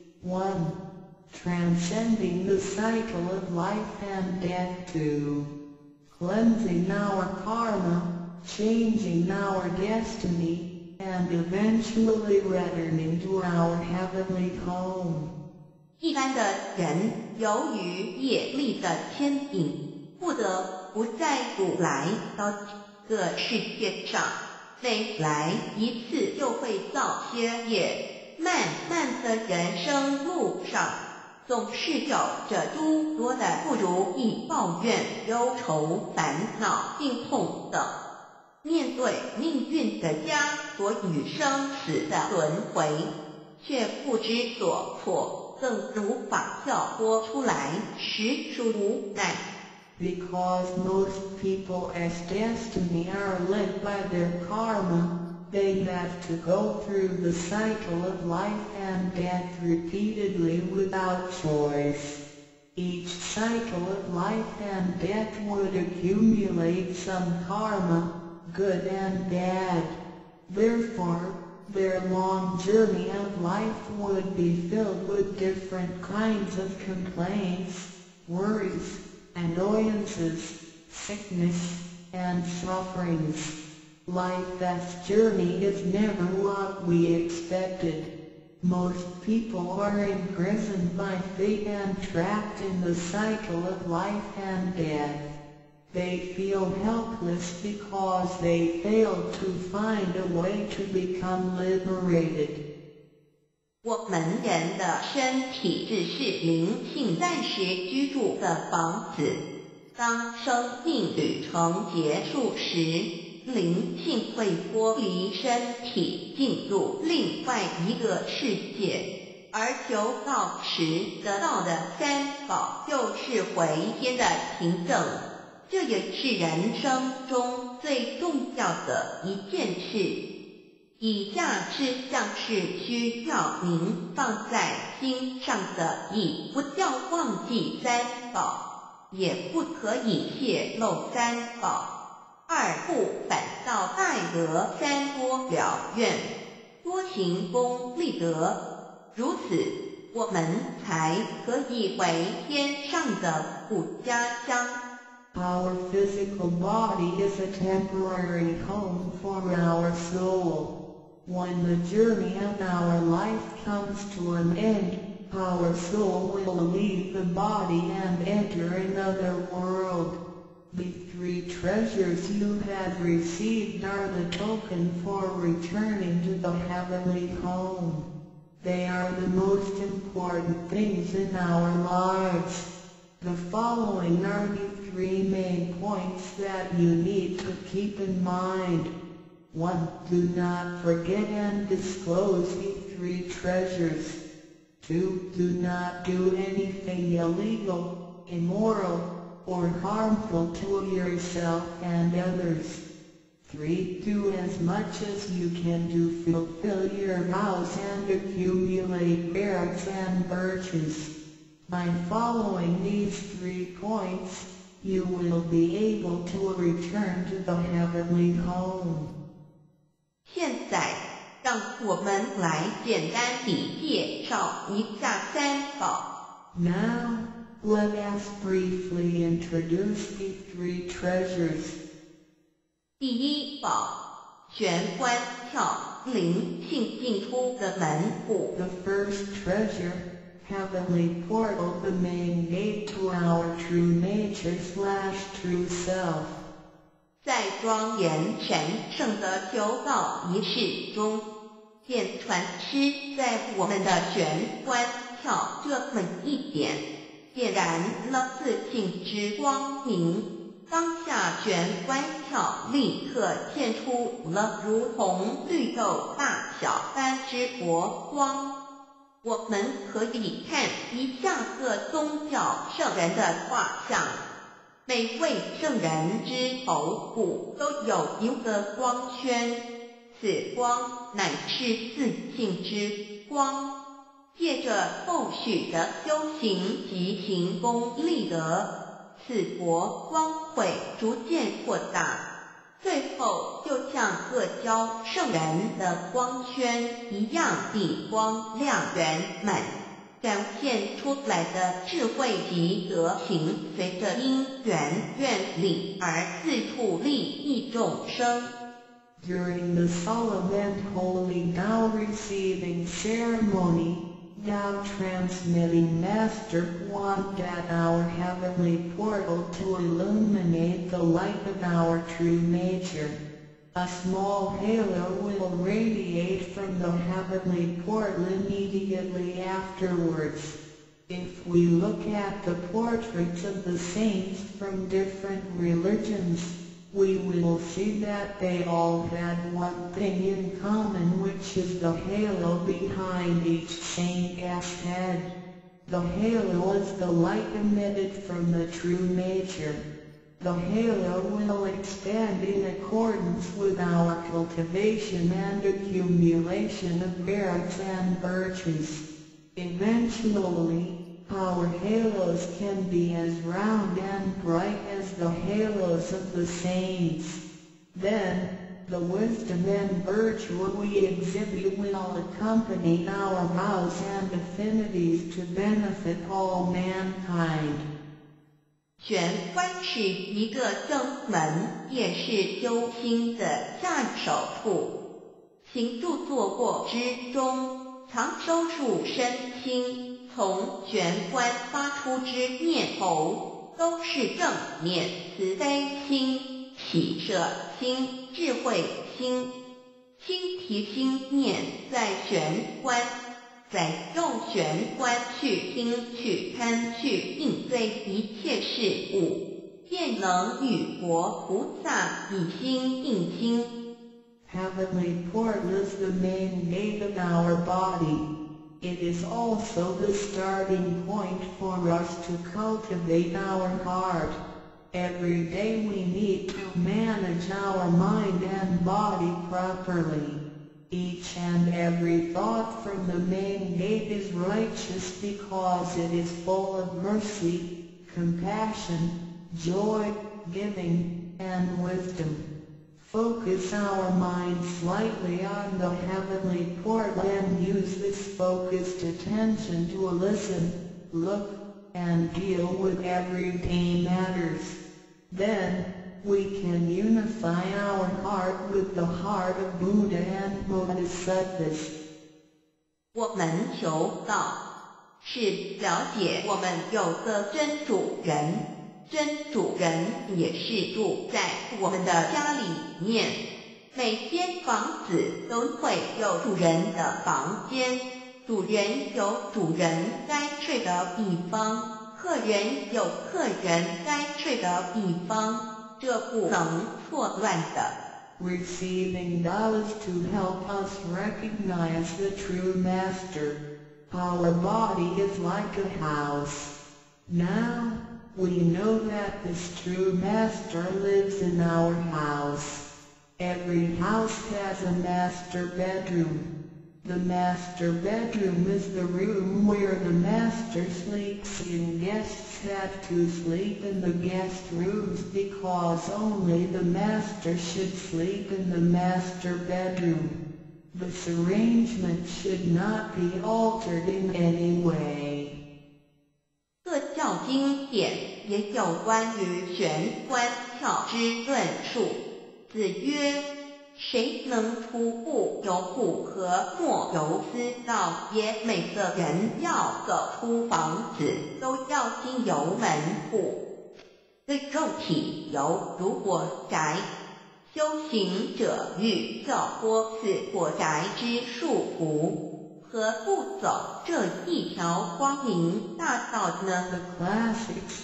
1. Transcending the cycle of life and death. 2. Cleansing our karma, changing our destiny, and eventually returning to our heavenly home. 一般的人由于业力的牵引，不得不再度来到这个世界上，每来一次就会造些业，漫漫的人生路上，总是有着诸多的不如意、抱怨、忧愁、烦恼、病痛等。面对命运的枷锁与生死的轮回，却不知所措，更无法跳脱出来，实属无奈。 Because most people as destiny are led by their karma, they have to go through the cycle of life and death repeatedly without choice. Each cycle of life and death would accumulate some karma, good and bad. Therefore, their long journey of life would be filled with different kinds of complaints, worries, annoyances, sickness, and sufferings. Life's journey is never what we expected. Most people are imprisoned by fate and trapped in the cycle of life and death. They feel helpless because they failed to find a way to become liberated. 我们人的身体只是灵性暂时居住的房子，当生命旅程结束时，灵性会脱离身体，进入另外一个世界，而求道时得到的三宝就是回天的凭证。这也是人生中最重要的一件事。以下是像是需要您放在心上的，以不要忘记三宝，也不可以泄露三宝。二不反倒爱得三多了愿，多行功立德，如此我们才可以回天上的故家乡。 Our physical body is a temporary home for our soul. When the journey of our life comes to an end, our soul will leave the body and enter another world. The three treasures you have received are the token for returning to the heavenly home. They are the most important things in our lives. The following are the three main points that you need to keep in mind. 1. Do not forget and disclose the 3 treasures. 2. Do not do anything illegal, immoral, or harmful to yourself and others. 3. Do as much as you can to fulfill your vows and accumulate merits and virtues. By following these 3 points, you will be able to return to the heavenly home. 现在，让我们来简单地介绍一下三宝。 Now, let us briefly introduce the 3 treasures. 第一宝，玄关窍，灵性进出的门户。 The first treasure, heavenly portal, the main gate to our true nature/true self. 在庄严神圣的求告仪式中，剑传师在我们的玄关窍这么一点，点燃了自信之光明。当下玄关窍立刻现出了如同绿豆大小般之佛光。我们可以看一下各宗教圣人的画像，每位圣人之头部都有一个光圈，此光乃是自信之光。借着后续的修行及行功立德，此佛光会逐渐扩大，最后就像各教圣人的光圈一样地光亮圆满，展现出来的智慧及德行，随着因缘愿力而自处利益众生。 During the solemn and holy Tao receiving ceremony, Tao transmitting Master wanted our heavenly portal to illuminate the light of our true nature. A small halo will radiate from the heavenly portal immediately afterwards. If we look at the portraits of the saints from different religions, we will see that they all had one thing in common, which is the halo behind each saint's head. The halo is the light emitted from the true nature. The halo will expand in accordance with our cultivation and accumulation of merits and virtues. Eventually, our halos can be as round and bright as the halos of the saints. Then, the wisdom and virtue we exhibit will accompany our vows and affinities to benefit all mankind. 玄关是一个正门，也是修心的下手处。行住坐卧之中，常收束身心。从玄关发出之念头，都是正念、慈悲心、喜舍心、智慧心。心提心念在玄关，再用玄关去听、去看、去应对一切事物，便能与佛菩萨以心应心。 Heavenly portal is the main gate of our body. It is also the starting point for us to cultivate our heart. Every day we need to manage our mind and body properly. Each and every thought from the main gate is righteous because it is full of mercy, compassion, joy, giving, and wisdom. Focus our mind slightly on the heavenly portal and use this focused attention to listen, look, and deal with everyday matters. Then, we can unify our heart with the heart of Buddha and Bodhisattvas. 我们求道，是了解我们有个真主人。真主人也是住在我们的家里面，每间房子都会有主人的房间，主人有主人该睡的地方，客人有客人该睡的地方，这不能错乱的。 receiving those to help us recognize the true Master. Our body is like a house. Now, we know that this true Master lives in our house. Every house has a master bedroom. The master bedroom is the room where the Master sleeps in. Guests have to sleep in the guest rooms because only the Master should sleep in the master bedroom. This arrangement should not be altered in any way. 各教经典也有关于玄关窍之论述。子曰：谁能徒步由户和莫由私道也？每个人要走出房子，都要经由门户。对肉体有如火宅，修行者欲跳脱此火宅之束缚，何不走这一条光明大道呢？ The classics,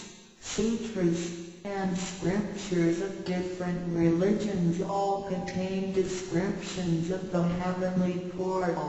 sutras, and scriptures of different religions all contain descriptions of the heavenly portal.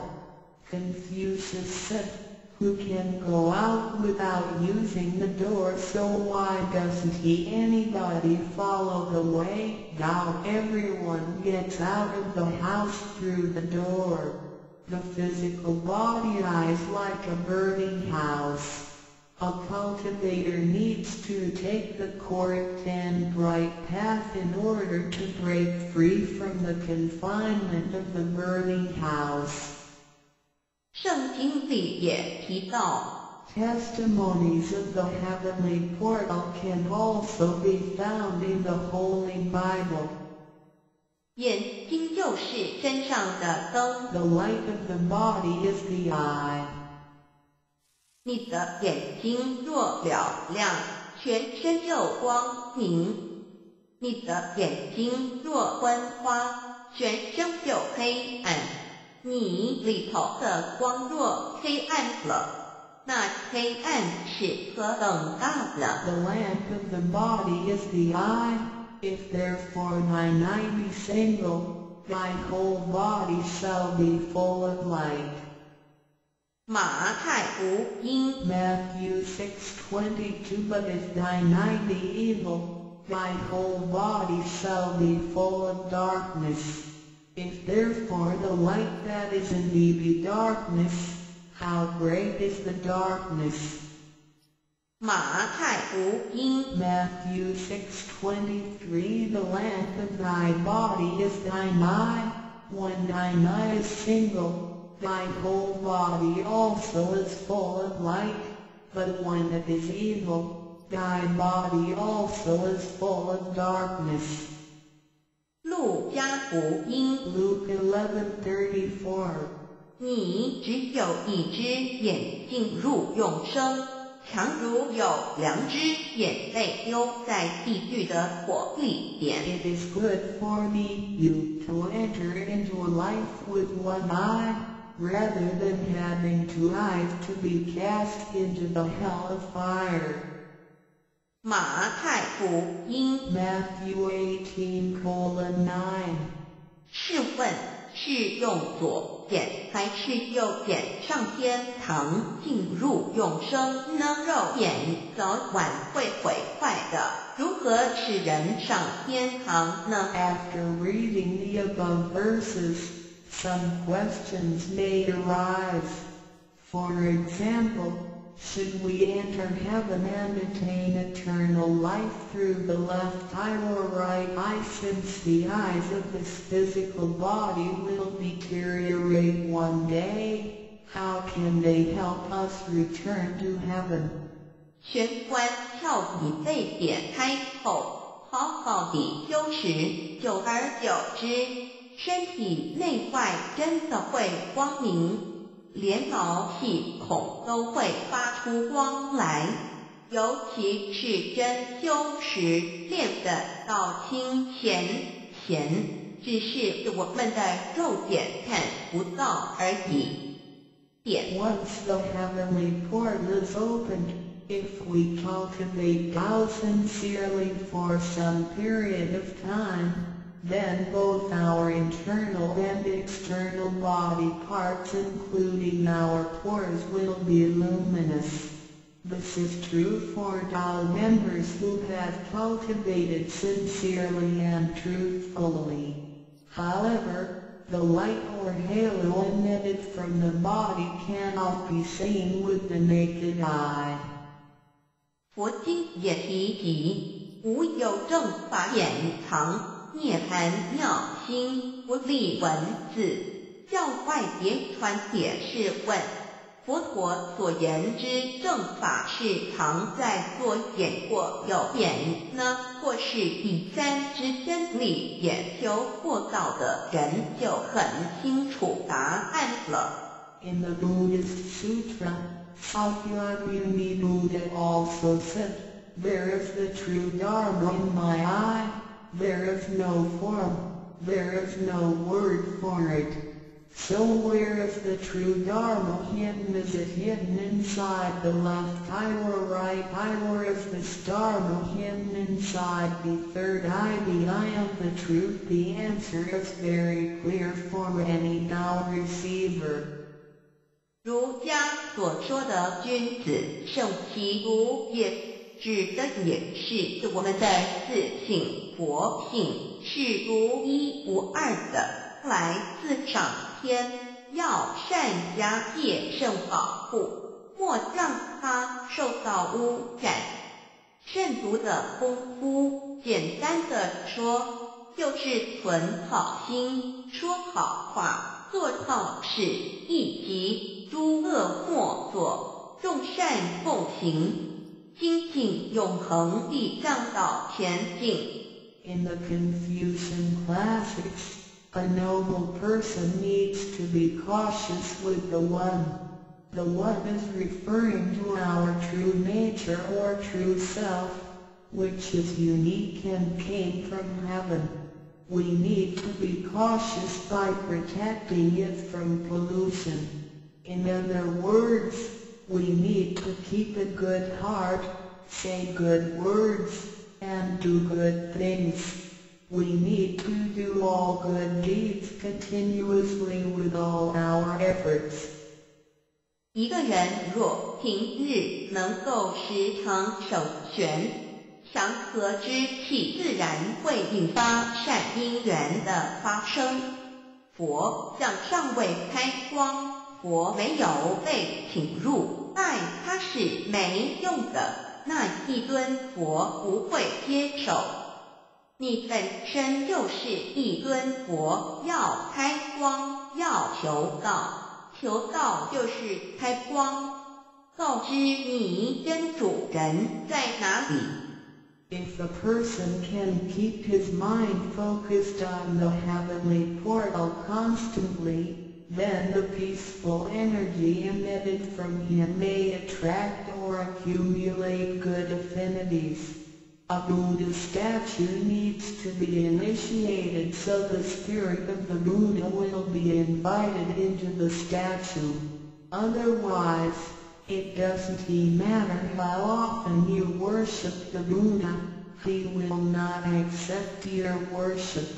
Confucius said, "Who can go out without using the door, so why doesn't anybody follow the way? Now everyone gets out of the house through the door." The physical body is like a burning house. A cultivator needs to take the correct and bright path in order to break free from the confinement of the burning house. 圣经里也提到 Testimonies of the heavenly portal can also be found in the Holy Bible. 眼睛就是身上的灯， The light of the body is the eye. 你的眼睛若了亮，全身就光明；你的眼睛若昏花，全身就黑暗。你里头的光若黑暗了，那黑暗是何等大呢？ The lamp of the body is the eye. If therefore thine eye be single, thy whole body shall be full of light. 马太福音 Matthew 6:22 But if thine eye be evil, thy whole body shall be full of darkness. If therefore the light that is in thee be darkness, how great is the darkness? 马太福音 Matthew 6:23 The lamp of thy body is thine eye. When thine eye is single, thy whole body also is full of light, but when it is evil, thy body also is full of darkness. 路加福音 Luke 11:34 你只有一只眼进入永生，强如有2只眼被丢在地狱的火里边。 It is good for you to enter into life with one eye, rather than having 2 eyes to be cast into the hell of fire. 马太福音 Matthew 18:9 试问是用左眼还是右眼上天堂进入永生呢？肉眼早晚会毁坏的，如何使人上天堂呢？ After reading the above verses, some questions may arise. For example, should we enter heaven and attain eternal life through the left eye or right eye, since the eyes of this physical body will deteriorate one day? How can they help us return to heaven? 玄关窍已被点开后，好好地修持，久而久之，身体内外真的会光明。连毛细孔都会发出光来，尤其是真修持练得到清浅，只是我们的肉眼看不到而已。点 Once the heavenly portal is opened, if we cultivate Tao sincerely for some period of time, then both our internal and external body parts including our pores will be luminous. This is true for Tao members who have cultivated sincerely and truthfully. However, the light or halo emitted from the body cannot be seen with the naked eye. 佛经也提及，无有正法掩藏，涅盘妙心不立文字，教外别传解释问。佛陀所言之正法是藏在左眼或右眼呢，或是第三之真理研究过道的人就很清楚答案了。 In the Buddhist Sutra, Sakyamuni Buddha also said, "There is the true Dharma in my eye, there is no form, there is no word for it. So where is the true Dharma hidden? Is it hidden inside the left eye or right eye, or is this Dharma hidden inside the third eye, the eye of the truth?" The answer is very clear for any Tao receiver. 儒家所说的君子圣其如也，指的也是我们的自性佛性是独一无二的，来自上天，要善加戒慎保护，莫让它受到污染。慎独的功夫，简单的说，就是存好心，说好话，做好事，以及诸恶莫作，众善奉行，精进永恒地向导前进。 In the Confucian classics, a noble person needs to be cautious with the One. The One is referring to our true nature or true self, which is unique and came from heaven. We need to be cautious by protecting it from pollution. In other words, we need to keep a good heart, say good words, and do good things. We need to do all good deeds continuously with all our efforts. 一个人若平日能够时常守玄，祥和之气自然会引发善因缘的发生。佛像尚未开光，佛没有被请入，爱他是没用的，那一尊佛不会接受。你本身就是一尊佛，要开光，要求道，求道就是开光，告知你真主人在哪里。 If a person can keep his mind focused on the heavenly portal constantly, then the peaceful energy emitted from him may attract or accumulate good affinities. A Buddha statue needs to be initiated so the spirit of the Buddha will be invited into the statue. Otherwise, it doesn't matter how often you worship the Buddha, he will not accept your worship.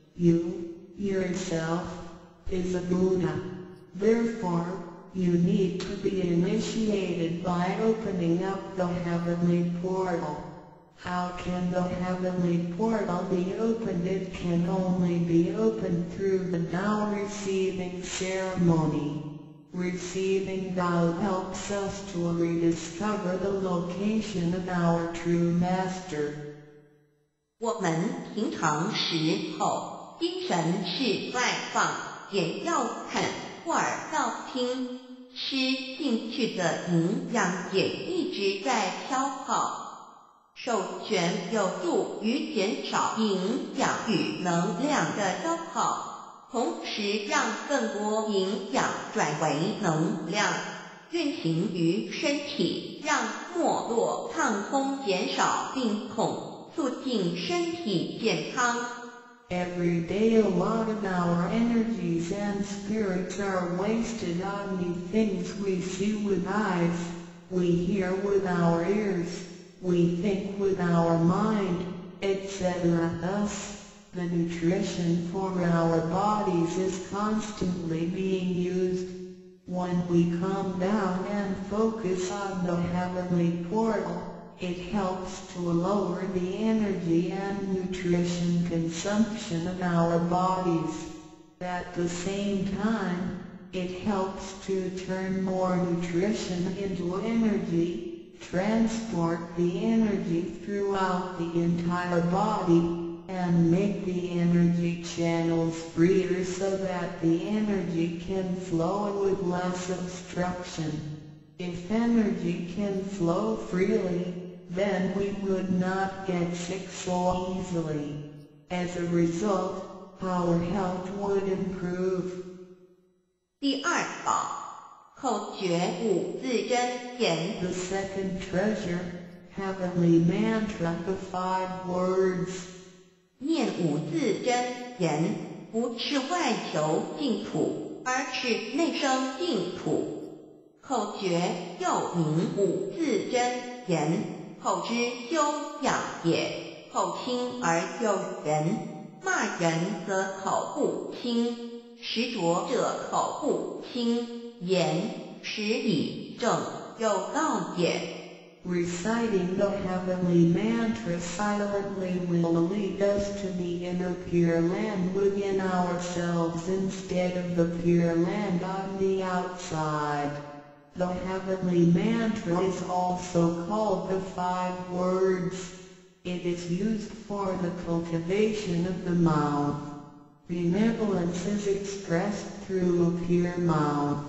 You, yourself, is a Buddha. Therefore, you need to be initiated by opening up the heavenly portal. How can the heavenly portal be opened? It can only be opened through the Tao receiving ceremony. Receiving Tao helps us to rediscover the location of our true Master. 我们平常时候精神是外放，眼要看，耳要听，吃进去的营养也一直在消耗。授权有助于减少营养与能量的消耗，同时让更多营养转为能量，运行于身体，让没落畅通，减少病痛，促进身体健康。 Every day a lot of our energies and spirits are wasted on the things we see with eyes, we hear with our ears, we think with our mind, etc. Thus, The nutrition for our bodies is constantly being used. When we calm down and focus on the heavenly portal, it helps to lower the energy and nutrition consumption of our bodies. At the same time, it helps to turn more nutrition into energy, transport the energy throughout the entire body, and make the energy channels freer so that the energy can flow with less obstruction. If energy can flow freely, then we would not get sick so easily. As a result, our health would improve. 第二宝，口诀五字真言。 The second treasure, heavenly mantra of 5 words. 念五字真言，不是外求净土，而是内生净土。口诀又名五字真言，口之修养也。口轻而诱人，骂人则口不轻，实着者口不轻，言实以正，有道也。 Reciting the heavenly mantra silently will lead us to the inner Pure Land within ourselves instead of the Pure Land on the outside. The heavenly mantra is also called the 5 words. It is used for the cultivation of the mouth. Benevolence is expressed through a pure mouth.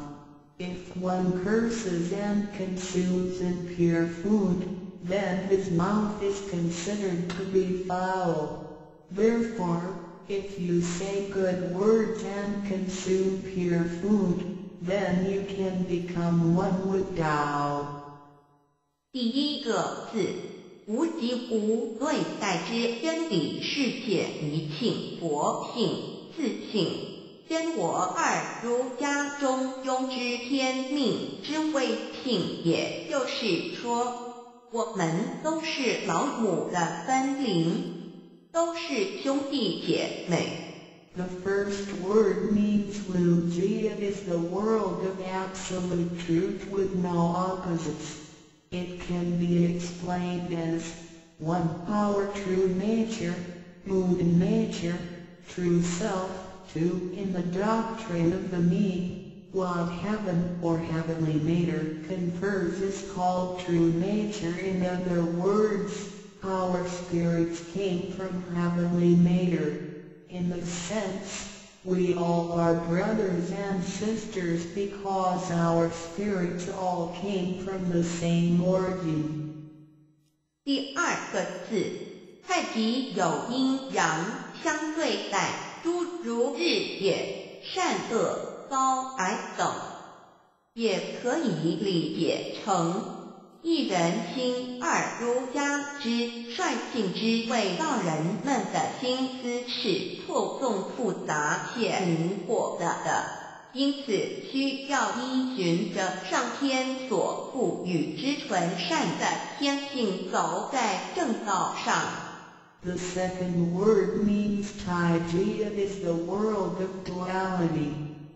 If one curses and consumes impure food, then his mouth is considered to be foul. Therefore, if you say good words and consume pure food, then you can become one with Tao. 第一个字，无极无对待之真理世界一性佛性自性。 真我二儒家中庸之天命之谓性也，就是说，我们都是老母的分灵，都是兄弟姐妹。 The first word means Luji. It is the world of absolute truth with no opposites. It can be explained as 1. Our true nature, Buddha nature, true self. 2. In the doctrine of the me, what heaven or heavenly matter confers is called true nature. In other words, our spirits came from heavenly matter. In this sense, we all are brothers and sisters because our spirits all came from the same origin. 第二个字，太极有阴阳相对待。 诸如日也，善恶高矮等，也可以理解成一人心二儒家之率性之为道人们的心思是错综复杂且迷惑的，因此需要依循着上天所赋予之纯善的天性，走在正道上。 The second word means Taiji. It is the world of duality.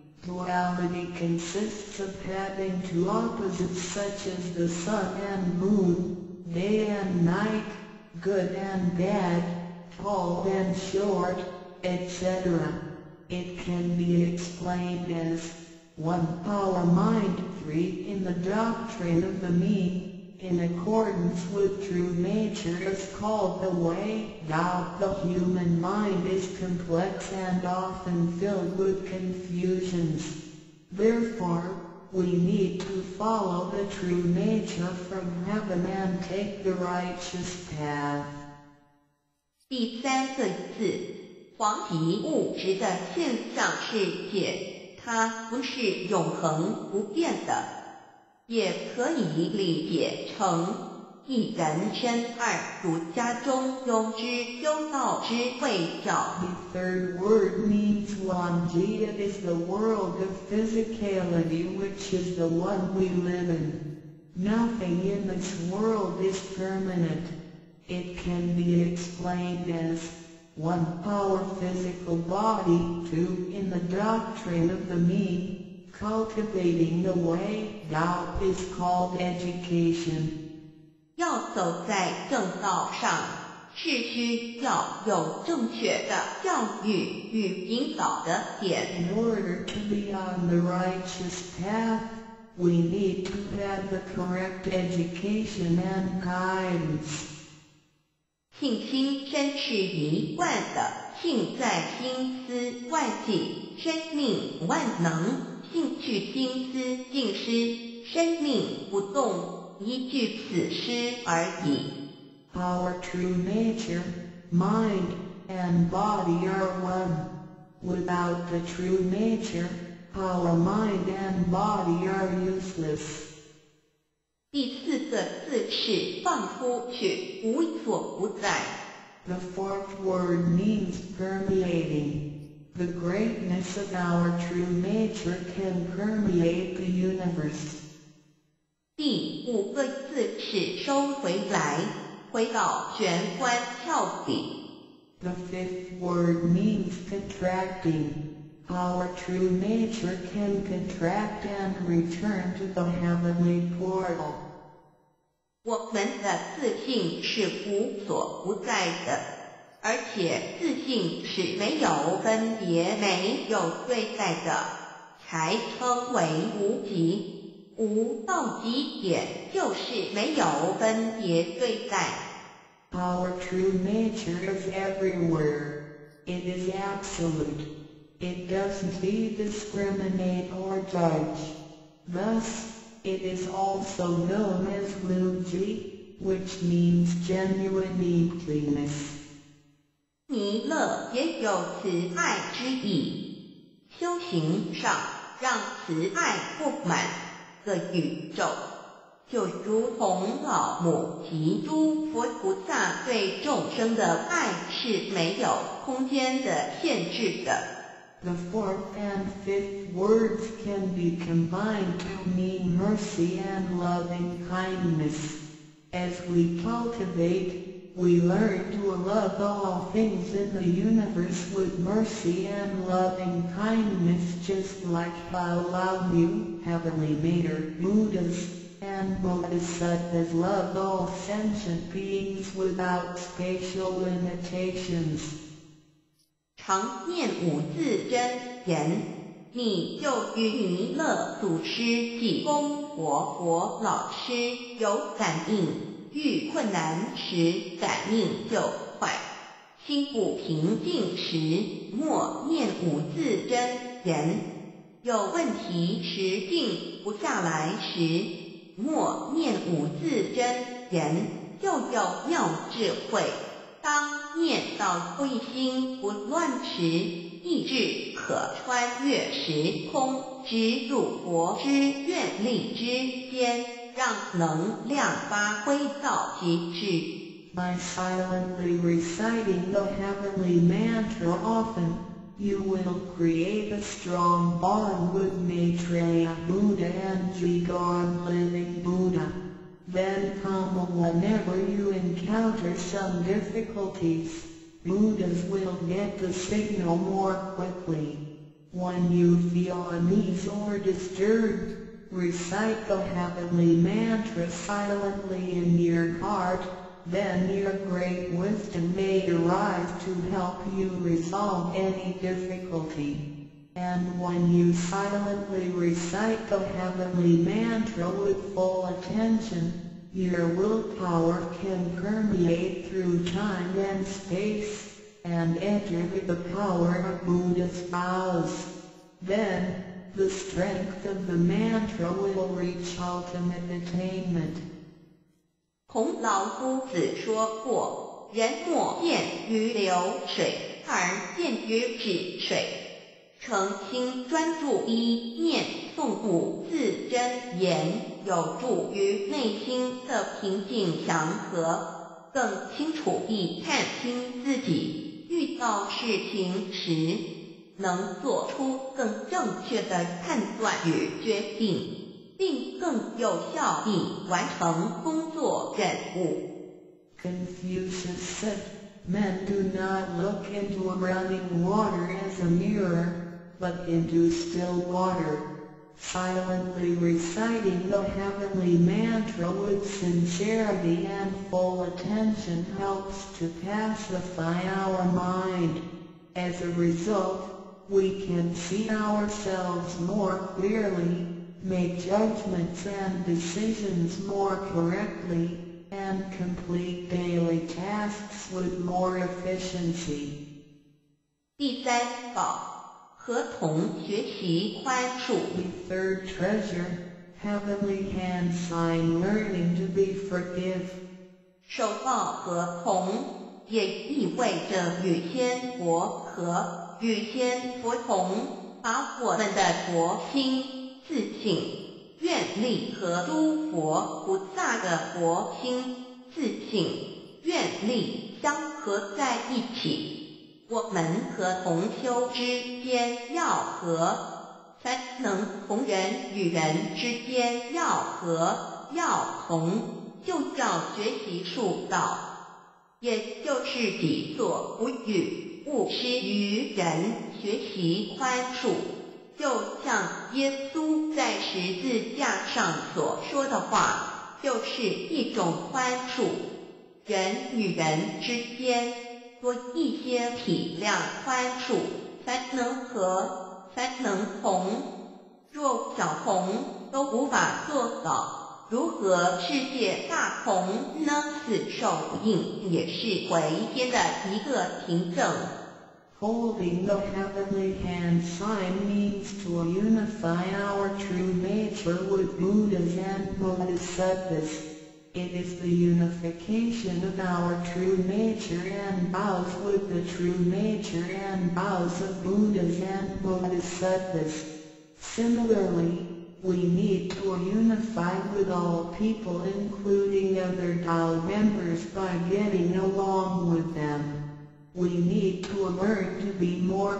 Duality consists of having 2 opposites such as the sun and moon, day and night, good and bad, tall and short, etc. It can be explained as 1. Our mind, 3. In the doctrine of the me. In accordance with true nature is called the way. Now the human mind is complex and often filled with confusions. Therefore, we need to follow the true nature from heaven and take the righteous path. 第三个字，黄体物质的现象世界，它不是永恒不变的。 也可以理解成一人身二儒家中庸之修道之谓教。 The third word means Wanji. It is the world of physicality, which is the one we live in. Nothing in this world is permanent. It can be explained as 1. Our physical body. 2. In the doctrine of the mean, cultivating the way, Dao is called education. 要走在正道上，是需要有正确的教育与引导的点。 In order to be on the righteous path, we need to have the correct education and guidance. 性心身是一贯的，性在心思万计，生命万能，性去心思尽失，生命不动，一具死尸而已。 Our true nature, mind, and body are one. Without the true nature, our mind and body are useless. 第4个字是放出去，无所不在。 The 4th word means permeating. The greatness of our true nature can permeate the universe. 第5个字是收回来，回到玄关窍底。 The 5th word means contracting. Our true nature can contract and return to the heavenly portal. 我们的自信是无所不在的，而且自信是没有分别、没有对待的，才称为无极。无到极点就是没有分别对待。 Our true nature is everywhere. It is absolute. It doesn't discriminate or judge. Thus, it is also known as Luji, which means genuine emptiness. 弥勒也有慈爱之意，修行上让慈爱布满个宇宙，就如同老母及诸佛菩萨对众生的爱是没有空间的限制的。 The 4th and 5th words can be combined to mean mercy and loving kindness. As we cultivate, we learn to love all things in the universe with mercy and loving kindness, just like Paulamu, Heavenly Mater, Buddhas, and Bodhisattvas loved all sentient beings without spatial limitations. 常念五字真言，你就与弥勒祖师济公活老师有感应，遇困难时感应就快，心不平静时默念五字真言，有问题时静不下来时默念五字真言，就有妙智慧。 当念到归心不乱时，意志可穿越时空，直入佛之愿力之间，让能量发挥到极致。 By silently reciting the heavenly mantra often, you will create a strong bond with Maitreya Buddha and Jigon Living Buddha. Then come whenever you encounter some difficulties, Buddhas will get the signal more quickly. When you feel uneasy or disturbed, recite the heavenly mantra silently in your heart, then your great wisdom may arise to help you resolve any difficulty. And when you silently recite the heavenly mantra with full attention, your willpower can permeate through time and space, and enter with the power of Buddha's vows. Then, the strength of the mantra will reach ultimate attainment. 孔老夫子说过：“人莫见于流水，而见于止水。” 诚心专注一念诵五字真言，有助于内心的平静祥和，更清楚地看清自己。遇到事情时，能做出更正确的判断与决定，并更有效地完成工作任务。 Confucius said, Men do not look into running water as a mirror, but into still water. Silently reciting the heavenly mantra with sincerity and full attention helps to pacify our mind. As a result, we can see ourselves more clearly, make judgments and decisions more correctly, and complete daily tasks with more efficiency. 第三宝，合同学习宽恕。 The third treasure, heavenly hand sign learning to be forgive. 受报合同也意味着与天佛合，与天佛同，把我们的佛心、自信、愿力和诸佛菩萨的佛心、自信、愿力相合在一起。我们和同修之间要合，才能同人与人之间要合要同，就叫学习术道，也就是己所不欲，勿施于人，学习宽恕。就像耶稣在十字架上所说的话，就是一种宽恕，人与人之间多一些体谅宽恕，才能和，才能同。若小同都无法做到，如何世界大同呢？此受印也是回天的一个凭证。 Holding the heavenly hand sign means to unify our true nature with Buddhas and Bodhisattvas. It is the unification of our true nature and vows with the true nature and vows of Buddhas and Bodhisattvas. Similarly, we need to unify with all people including other Tao members by getting along with them. We need to learn to be more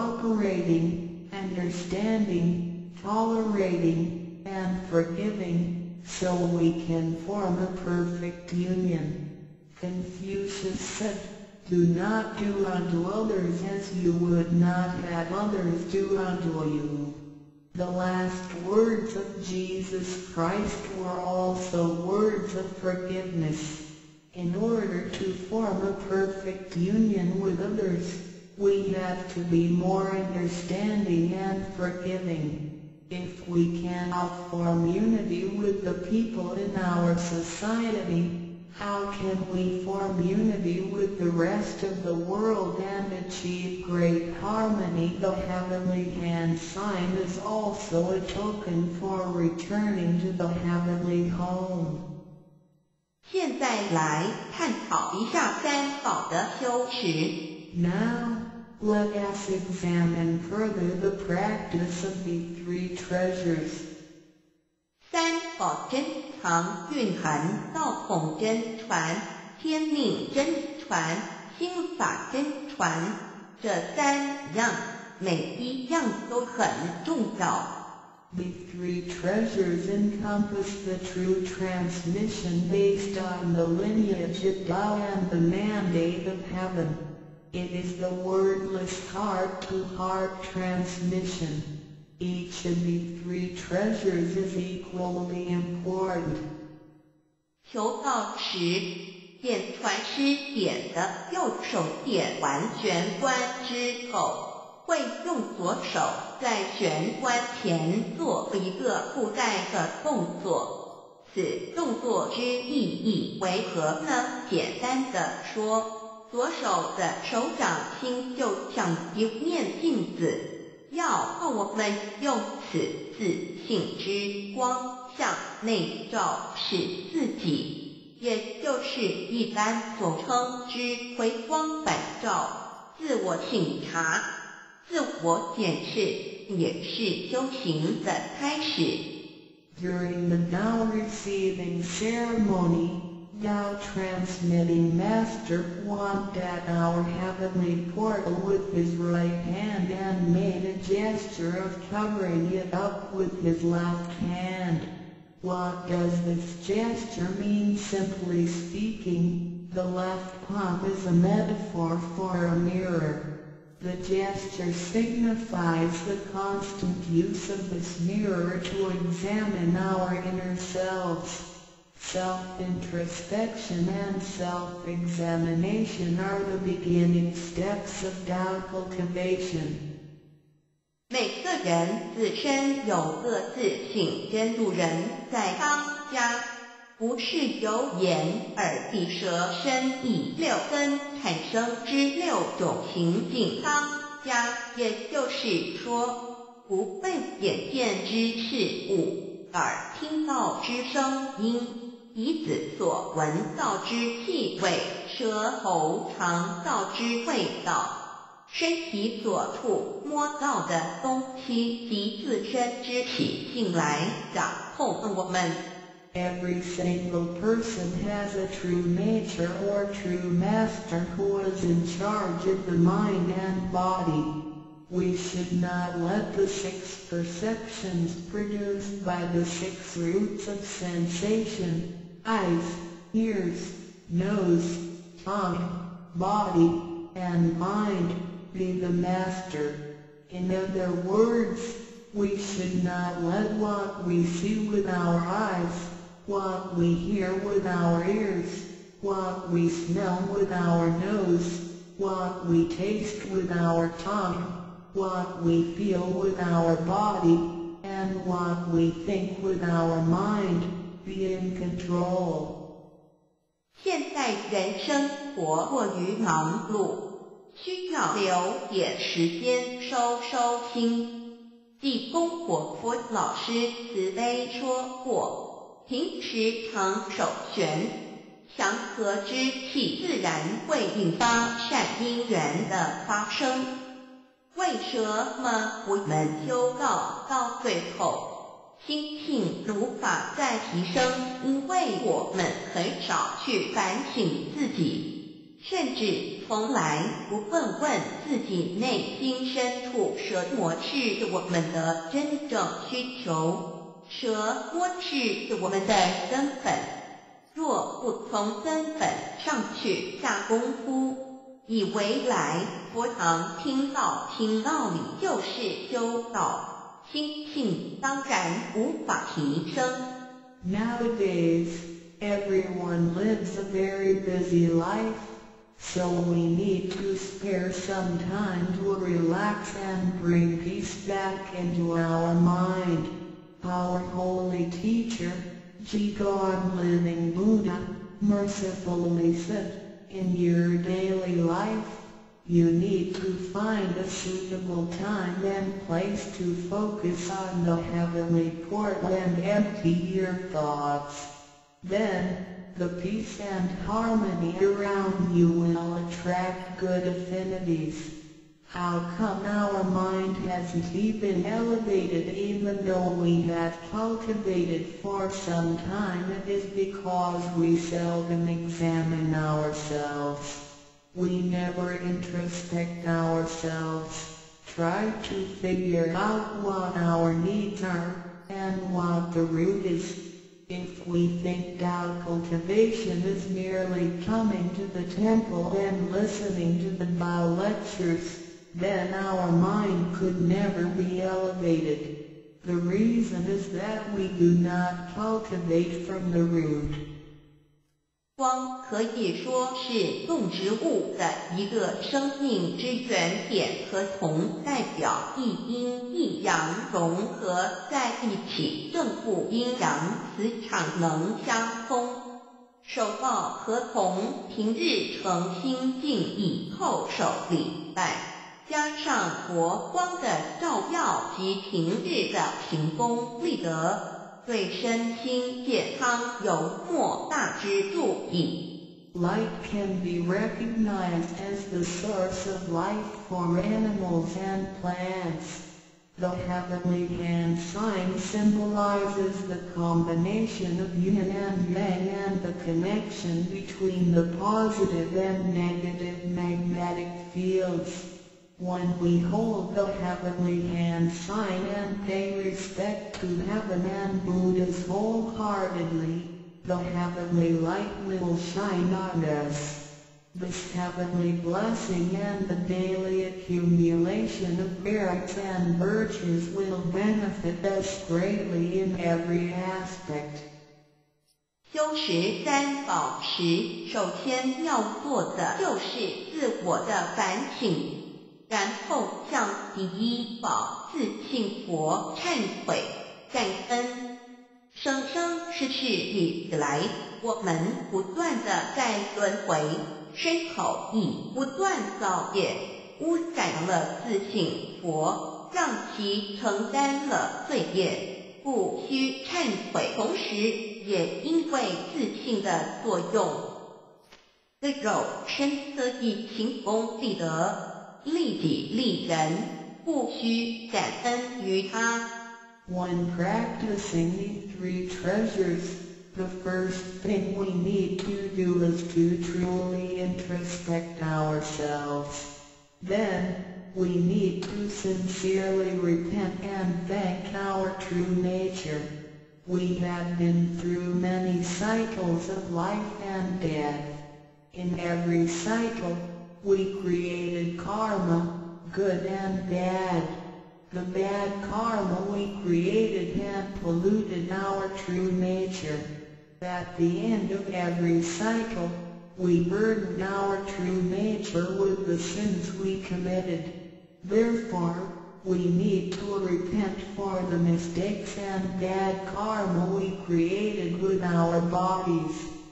cooperating, understanding, tolerating, and forgiving, so we can form a perfect union. Confucius said, "Do not do unto others as you would not have others do unto you." The last words of Jesus Christ were also words of forgiveness. In order to form a perfect union with others, we have to be more understanding and forgiving. If we cannot form unity with the people in our society, how can we form unity with the rest of the world and achieve great harmony? The heavenly hand sign is also a token for returning to the heavenly home. 现在来探讨一下三宝的修持。 Now, let us examine further the practice of the three treasures. 三宝珍藏蕴含道统真传、天命真传、心法真传，这三样每一样都很重要。 The three treasures encompass the true transmission based on the lineage of Tao and the mandate of heaven. It is the wordless heart-to-heart transmission. Each of the three treasures is equally important. 求道时，点传师点的右手点完玄关之后，会用左手在玄关前做一个覆盖的动作。此动作之意义为何呢？简单的说，左手的手掌心就像一面镜子，要我们用此自信之光向内照视自己，也就是一般所称之回光返照，自我省察、自我检视，也是修行的开始。 During the Tao receiving ceremony, Tao transmitting master walked at our heavenly portal with his right hand and made a gesture of covering it up with his left hand. What does this gesture mean? Simply speaking, The left palm is a metaphor for a mirror. The gesture signifies the constant use of this mirror to examine our inner selves. Self-introspection and self-examination are the beginning steps of Tao cultivation. 每个人自身有各自性真路人在当家，不是由眼、耳、鼻、舌、身、意六根产生之六种情境当家，也就是说，不被眼见之事物、耳听到之声音、鼻子所闻到之气味、舌头尝到之味道、身体所触摸到的东西及自身之习性来掌控我们。 Every single person has a true nature or true master who is in charge of the mind and body. We should not let the 6 perceptions produced by the 6 roots of sensation, eyes, ears, nose, tongue, body, and mind, be the master. In other words, we should not let what we see with our eyes, what we hear with our ears, what we smell with our nose, what we taste with our tongue, what we feel with our body, and what we think with our mind, be in control. 现代人生活过于忙碌，需要留点时间收心。济公活佛老师慈悲说过，平时常手旋，祥和之气自然会引发善因缘的发生。为什么我们修道到最后，心性无法再提升？因为我们很少去反省自己，甚至从来不问问自己内心深处什么是我们的真正需求，什么是我们的根本。若不从根本上去下功夫，以为来佛堂听道理就是修道，心性当然无法提升。 Nowadays, everyone lives a very busy life, so we need to spare some time to relax and bring peace back into our mind. Our holy teacher, God Living Buddha, mercifully said, in your daily life, you need to find a suitable time and place to focus on the heavenly court and empty your thoughts. Then, the peace and harmony around you will attract good affinities. How come our mind hasn't been elevated even though we have cultivated for some time? It is because we seldom examine ourselves. We never introspect ourselves, try to figure out what our needs are, and what the root is. If we think Tao cultivation is merely coming to the temple and listening to the Tao lectures, then our mind could never be elevated. The reason is that we do not cultivate from the root. 光可以说是动植物的一个生命之原点和铜代表一阴一阳融合在一起，正负阴阳磁场能相通。手抱和铜平日诚心敬意叩首礼拜，加上佛光的照耀及平日的行功立德，对身心健康有莫大之助益。 Light can be recognized as the source of life for animals and plants. The heavenly hand sign symbolizes the combination of yin and yang and the connection between the positive and negative magnetic fields. When we hold the heavenly hand sign and pay respect to heaven and Buddhas wholeheartedly, the heavenly light will shine on us. This heavenly blessing and the daily accumulation of merits and virtues will benefit us greatly in every aspect. 修持三宝时，首先要做的就是自我的反省，然后向第一宝自性佛忏悔、感恩。生生世世以来，我们不断地在轮回，身口意不断造业，污染了自性佛，让其承担了罪业，故须忏悔。同时也因为自性的作用，对肉身色意行功立德，利己利人，故须感恩于他。 When practicing these three treasures, the first thing we need to do is to truly introspect ourselves. Then, we need to sincerely repent and thank our true nature. We have been through many cycles of life and death. In every cycle, we created karma, good and bad. The bad karma we created had polluted our true nature. At the end of every cycle, we burdened our true nature with the sins we committed. Therefore, we need to repent for the mistakes and bad karma we created with our bodies.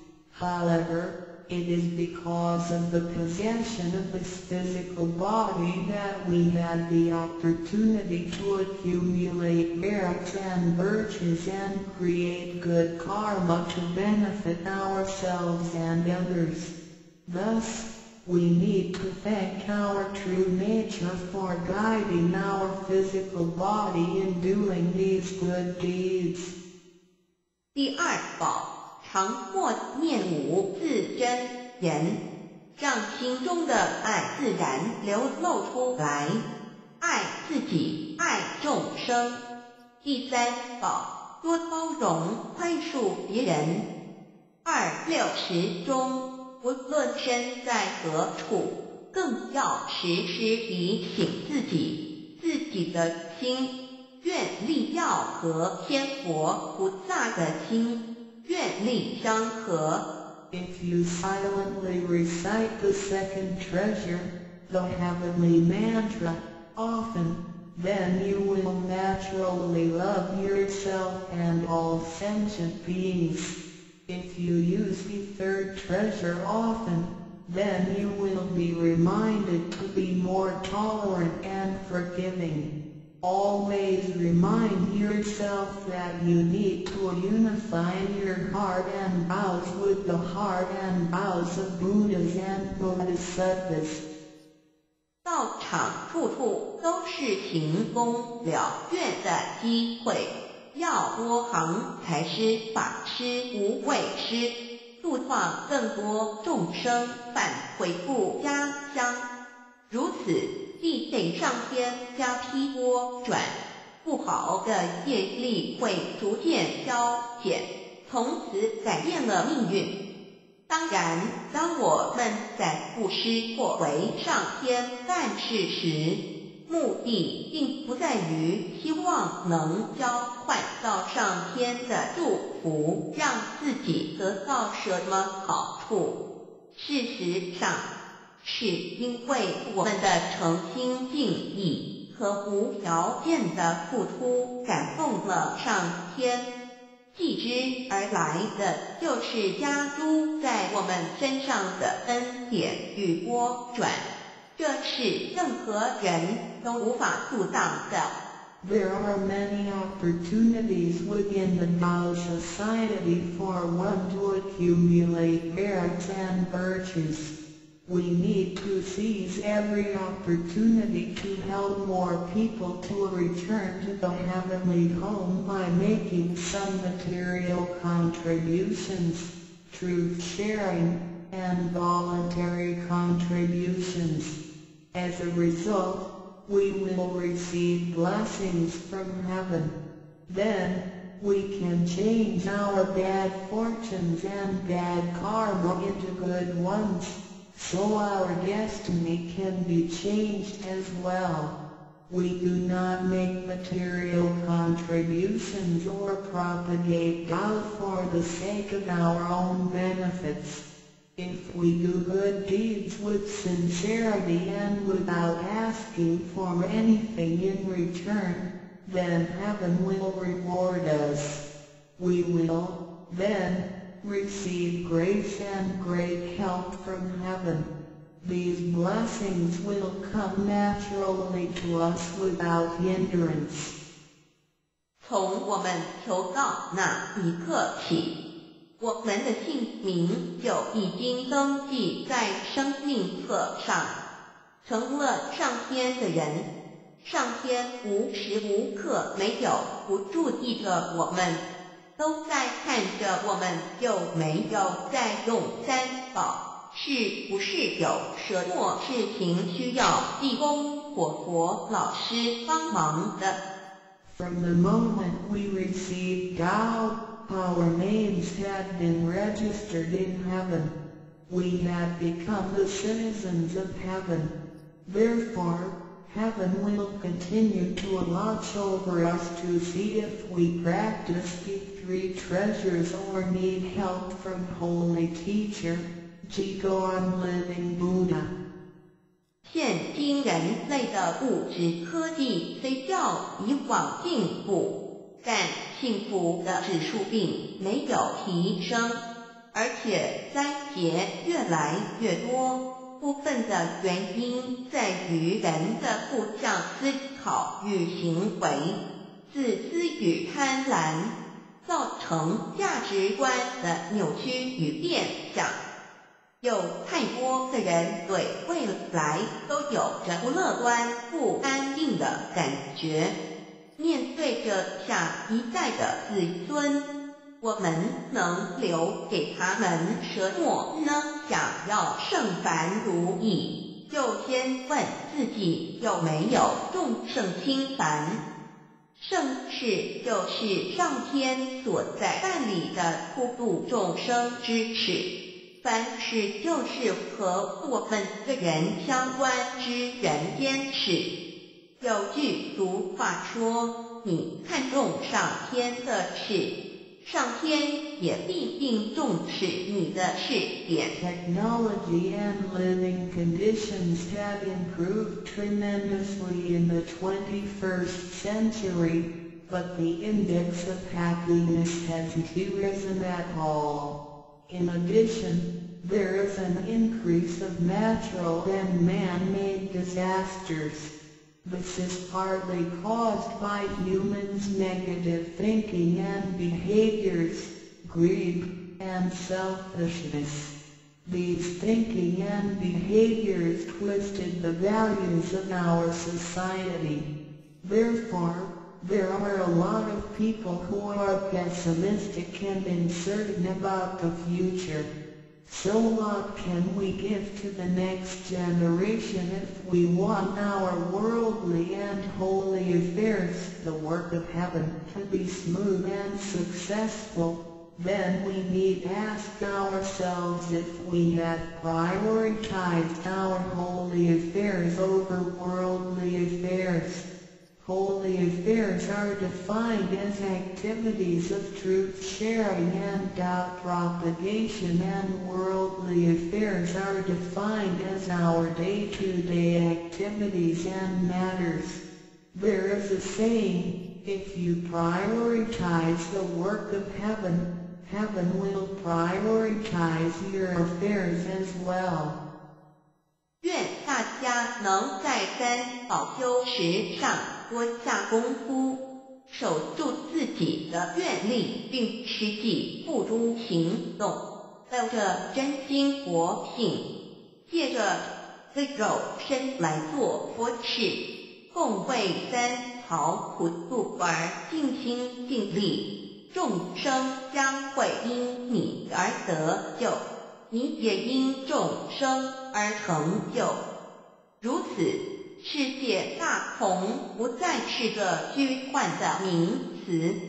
However, it is because of the possession of this physical body that we had the opportunity to accumulate merits and virtues and create good karma to benefit ourselves and others. Thus, we need to thank our true nature for guiding our physical body in doing these good deeds. 第二宝。常默念五字真言，让心中的爱自然流露出来，爱自己，爱众生。第三宝，多包容宽恕别人。260中，不论身在何处，更要时时提醒自己的心，愿力要和天佛菩萨的心。愿力相合。 If you silently recite the second treasure, the heavenly mantra, often, then you will naturally love yourself and all sentient beings. If you use the third treasure often, then you will be reminded to be more tolerant and forgiving. Always remind yourself that you need to unify your heart and vows with the heart and vows of Buddhas and Bodhisattvas. 道场处处都是行功了愿的机会，要多行财施、法施、无畏施，度化更多众生返回故家乡。如此，必得上天加披波转，不好的业力会逐渐消减，从此改变了命运。当然，当我们在布施或为上天办事时，目的并不在于希望能交换到上天的祝福，让自己得到什么好处。事实上，是因为我们的诚心敬意和无条件的付出感动了上天，继之而来的就是加诸在我们身上的恩典与波转，这是任何人都无法阻挡的。 There are many opportunities within the Tao society for one to accumulate merits and virtues. We need to seize every opportunity to help more people to return to the heavenly home by making some material contributions, truth sharing, and voluntary contributions. As a result, we will receive blessings from heaven. Then, We can change our bad fortunes and bad karma into good ones, so our destiny can be changed as well. We do not make material contributions or propagate doubt for the sake of our own benefits. If we do good deeds with sincerity and without asking for anything in return, then heaven will reward us. We will, then, receive grace and great help from heaven. These blessings will come naturally to us without hindrance. 从我们求告那一刻起，我们的姓名就已经登记在生命册上，成了上天的人。上天无时无刻没有不注意着我们，都在看着我们有没有在用三宝，是不是有什么事情需要地公活佛老师帮忙的。 From the moment we received doubt, our names had been registered in heaven. We had become the citizens of heaven. Therefore, heaven will continue to watch over us to see if we practice the three treasures or need help from Holy Teacher, Jigong Living Buddha. 现今人类的物质科技虽较以往进步，但幸福的指数并没有提升，而且灾劫越来越多。部分的原因在于人的负向思考与行为，自私与贪婪，造成价值观的扭曲与变相。有太多的人对未来都有着不乐观、不安定的感觉。面对着下一代的子孙，我们能留给他们什么呢？想要圣凡如意，就先问自己有没有众圣心凡。圣事就是上天所在办理的普度众生之事。凡事就是和我们个人相关之人间事。有句俗话说，你看重上天的事，上天也必定重视你的事点。 Technology and living conditions have improved tremendously in the 21st century, but the index of happiness hasn't risen at all. In addition, there is an increase of natural and man-made disasters. This is partly caused by humans' negative thinking and behaviors, greed, and selfishness. These thinking and behaviors twisted the values of our society. Therefore, there are a lot of people who are pessimistic and uncertain about the future. So what can we give to the next generation if we want our worldly and holy affairs, the work of heaven, to be smooth and successful? Then we need ask ourselves if we had prioritized our holy affairs over worldly affairs. Holy affairs are defined as activities of truth-sharing and doubt propagation, and worldly affairs are defined as our day-to-day activities and matters. There is a saying, if you prioritize the work of heaven, heaven will prioritize your affairs as well. 愿大家能在三宝修持上多下功夫，守住自己的愿力，并实际付诸行动，带着真心活性，借着这肉身来做佛事，共为三曹普度而尽心尽力，众生将会因你而得救，你也因众生而成就。如此，世界大同不再是个虚幻的名词，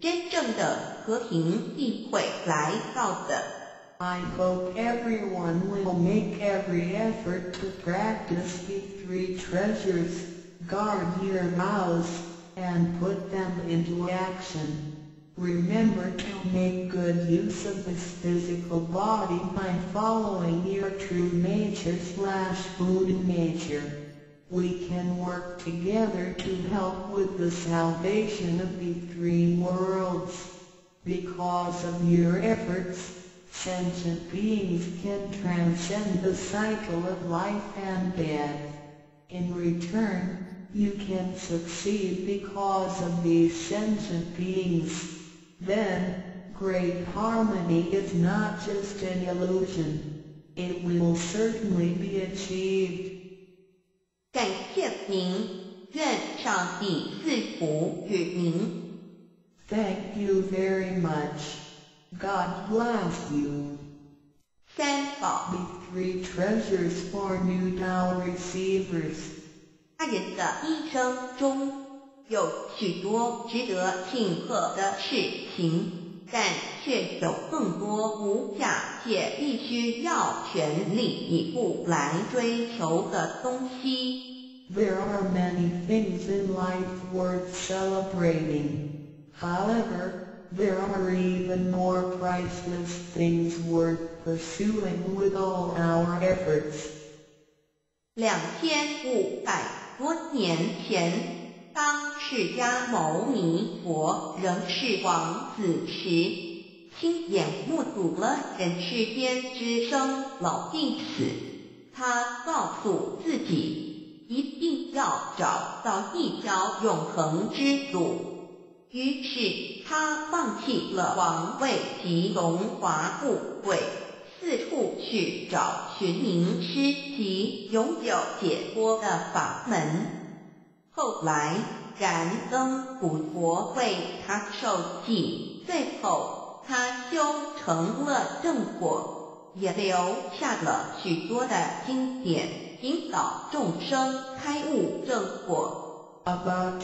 真正的和平必会来到的。 I hope everyone will make every effort to practice the 3 treasures, guard your vows, and put them into action. Remember to make good use of this physical body by following your true nature/Buddha nature. We can work together to help with the salvation of the 3 worlds. Because of your efforts, sentient beings can transcend the cycle of life and death. In return, you can succeed because of these sentient beings. Then, great harmony is not just an illusion. It will certainly be achieved. 感谢您，愿上帝赐福于您。 Thank you very much. God bless you. 3宝 The 3 treasures for New Tao receivers. 他人的一生中有许多值得庆贺的事情，但却有更多无价且必须要全力以赴来追求的东西。 There are many things in life worth celebrating. However, there are even more priceless things worth pursuing with all our efforts. 2500多年前，当释迦牟尼佛仍是王子时，亲眼目睹了人世间之生老病死。他告诉自己，一定要找到一条永恒之路。于是他放弃了王位及荣华富贵，四处去找寻名师及拥有解脱的法门。后来燃灯古佛为他受记，最后他修成了正果，也留下了许多的经典，引导众生开悟正果。 About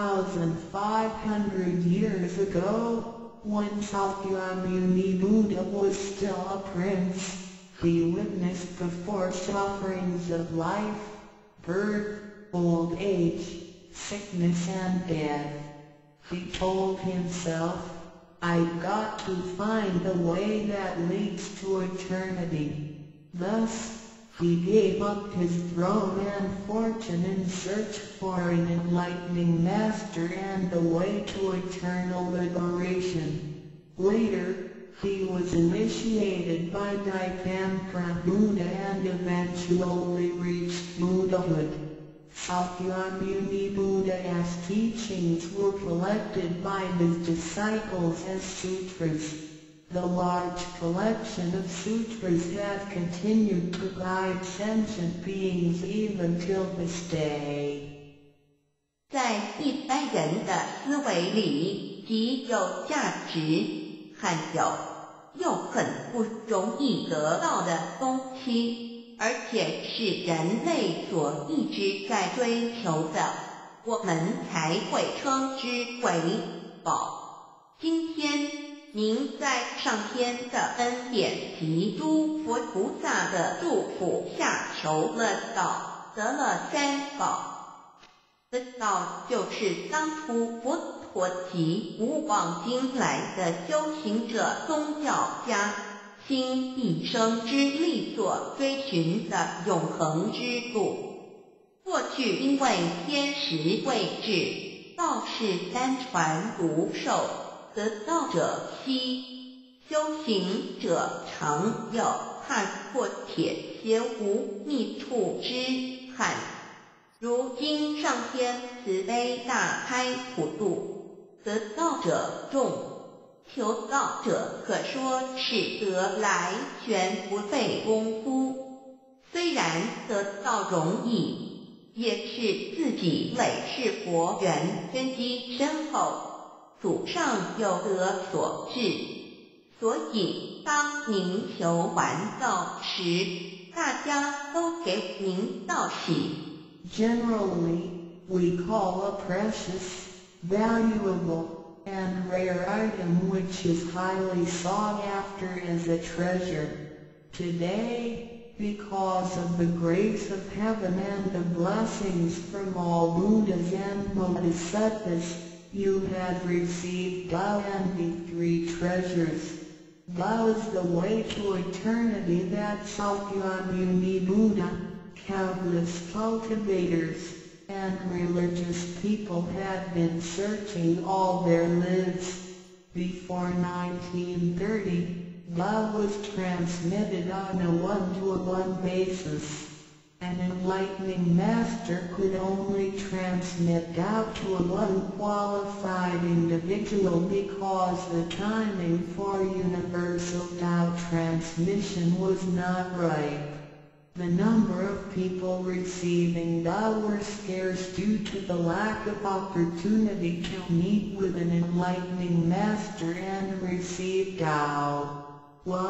2,500 years ago, when Sakyamuni Buddha was still a prince, he witnessed the 4 sufferings of life: birth, old age, sickness and death. He told himself, "I've got to find the way that leads to eternity." Thus, he gave up his throne and fortune in search for an enlightening master and the way to eternal liberation. Later, he was initiated by Daipampra Buddha and eventually reached Buddhahood. Sakyamuni Buddha's teachings were collected by his disciples as sutras. The large collection of sutras have continued to guide sentient beings even till this day. 在一般人的思维里，极有价值和又很不容易得到的东西，而且是人类所一直在追求的，我们才会称之为宝。今天您在上天的恩典及诸佛菩萨的祝福下求了道，得了3宝。这道就是当初佛陀及古往今来的修行者、宗教家倾一生之力所追寻的永恒之路。过去因为天时未至，道是单传独授，得道者稀，修行者常有，踏破铁鞋无觅处之憾。如今上天慈悲大开普渡，得道者众，求道者可说是得来全不费功夫。虽然得道容易，也是自己累世佛缘根基深厚，祖上有德所致。所以当您求完道时，大家都给您道喜。 Generally, we call a precious, valuable, and rare item which is highly sought after as a treasure. Today, because of the grace of heaven and the blessings from all Buddhas and Bodhisattvas, you have received Tao and the three treasures. Tao is the way to eternity that Sakyamuni Buddha, countless cultivators, and religious people had been searching all their lives. Before 1930, Tao was transmitted on a one-to-one basis. An enlightening master could only transmit Tao to a one-qualified individual because the timing for universal Tao transmission was not ripe. The number of people receiving Tao were scarce due to the lack of opportunity to meet with an enlightening master and receive Tao.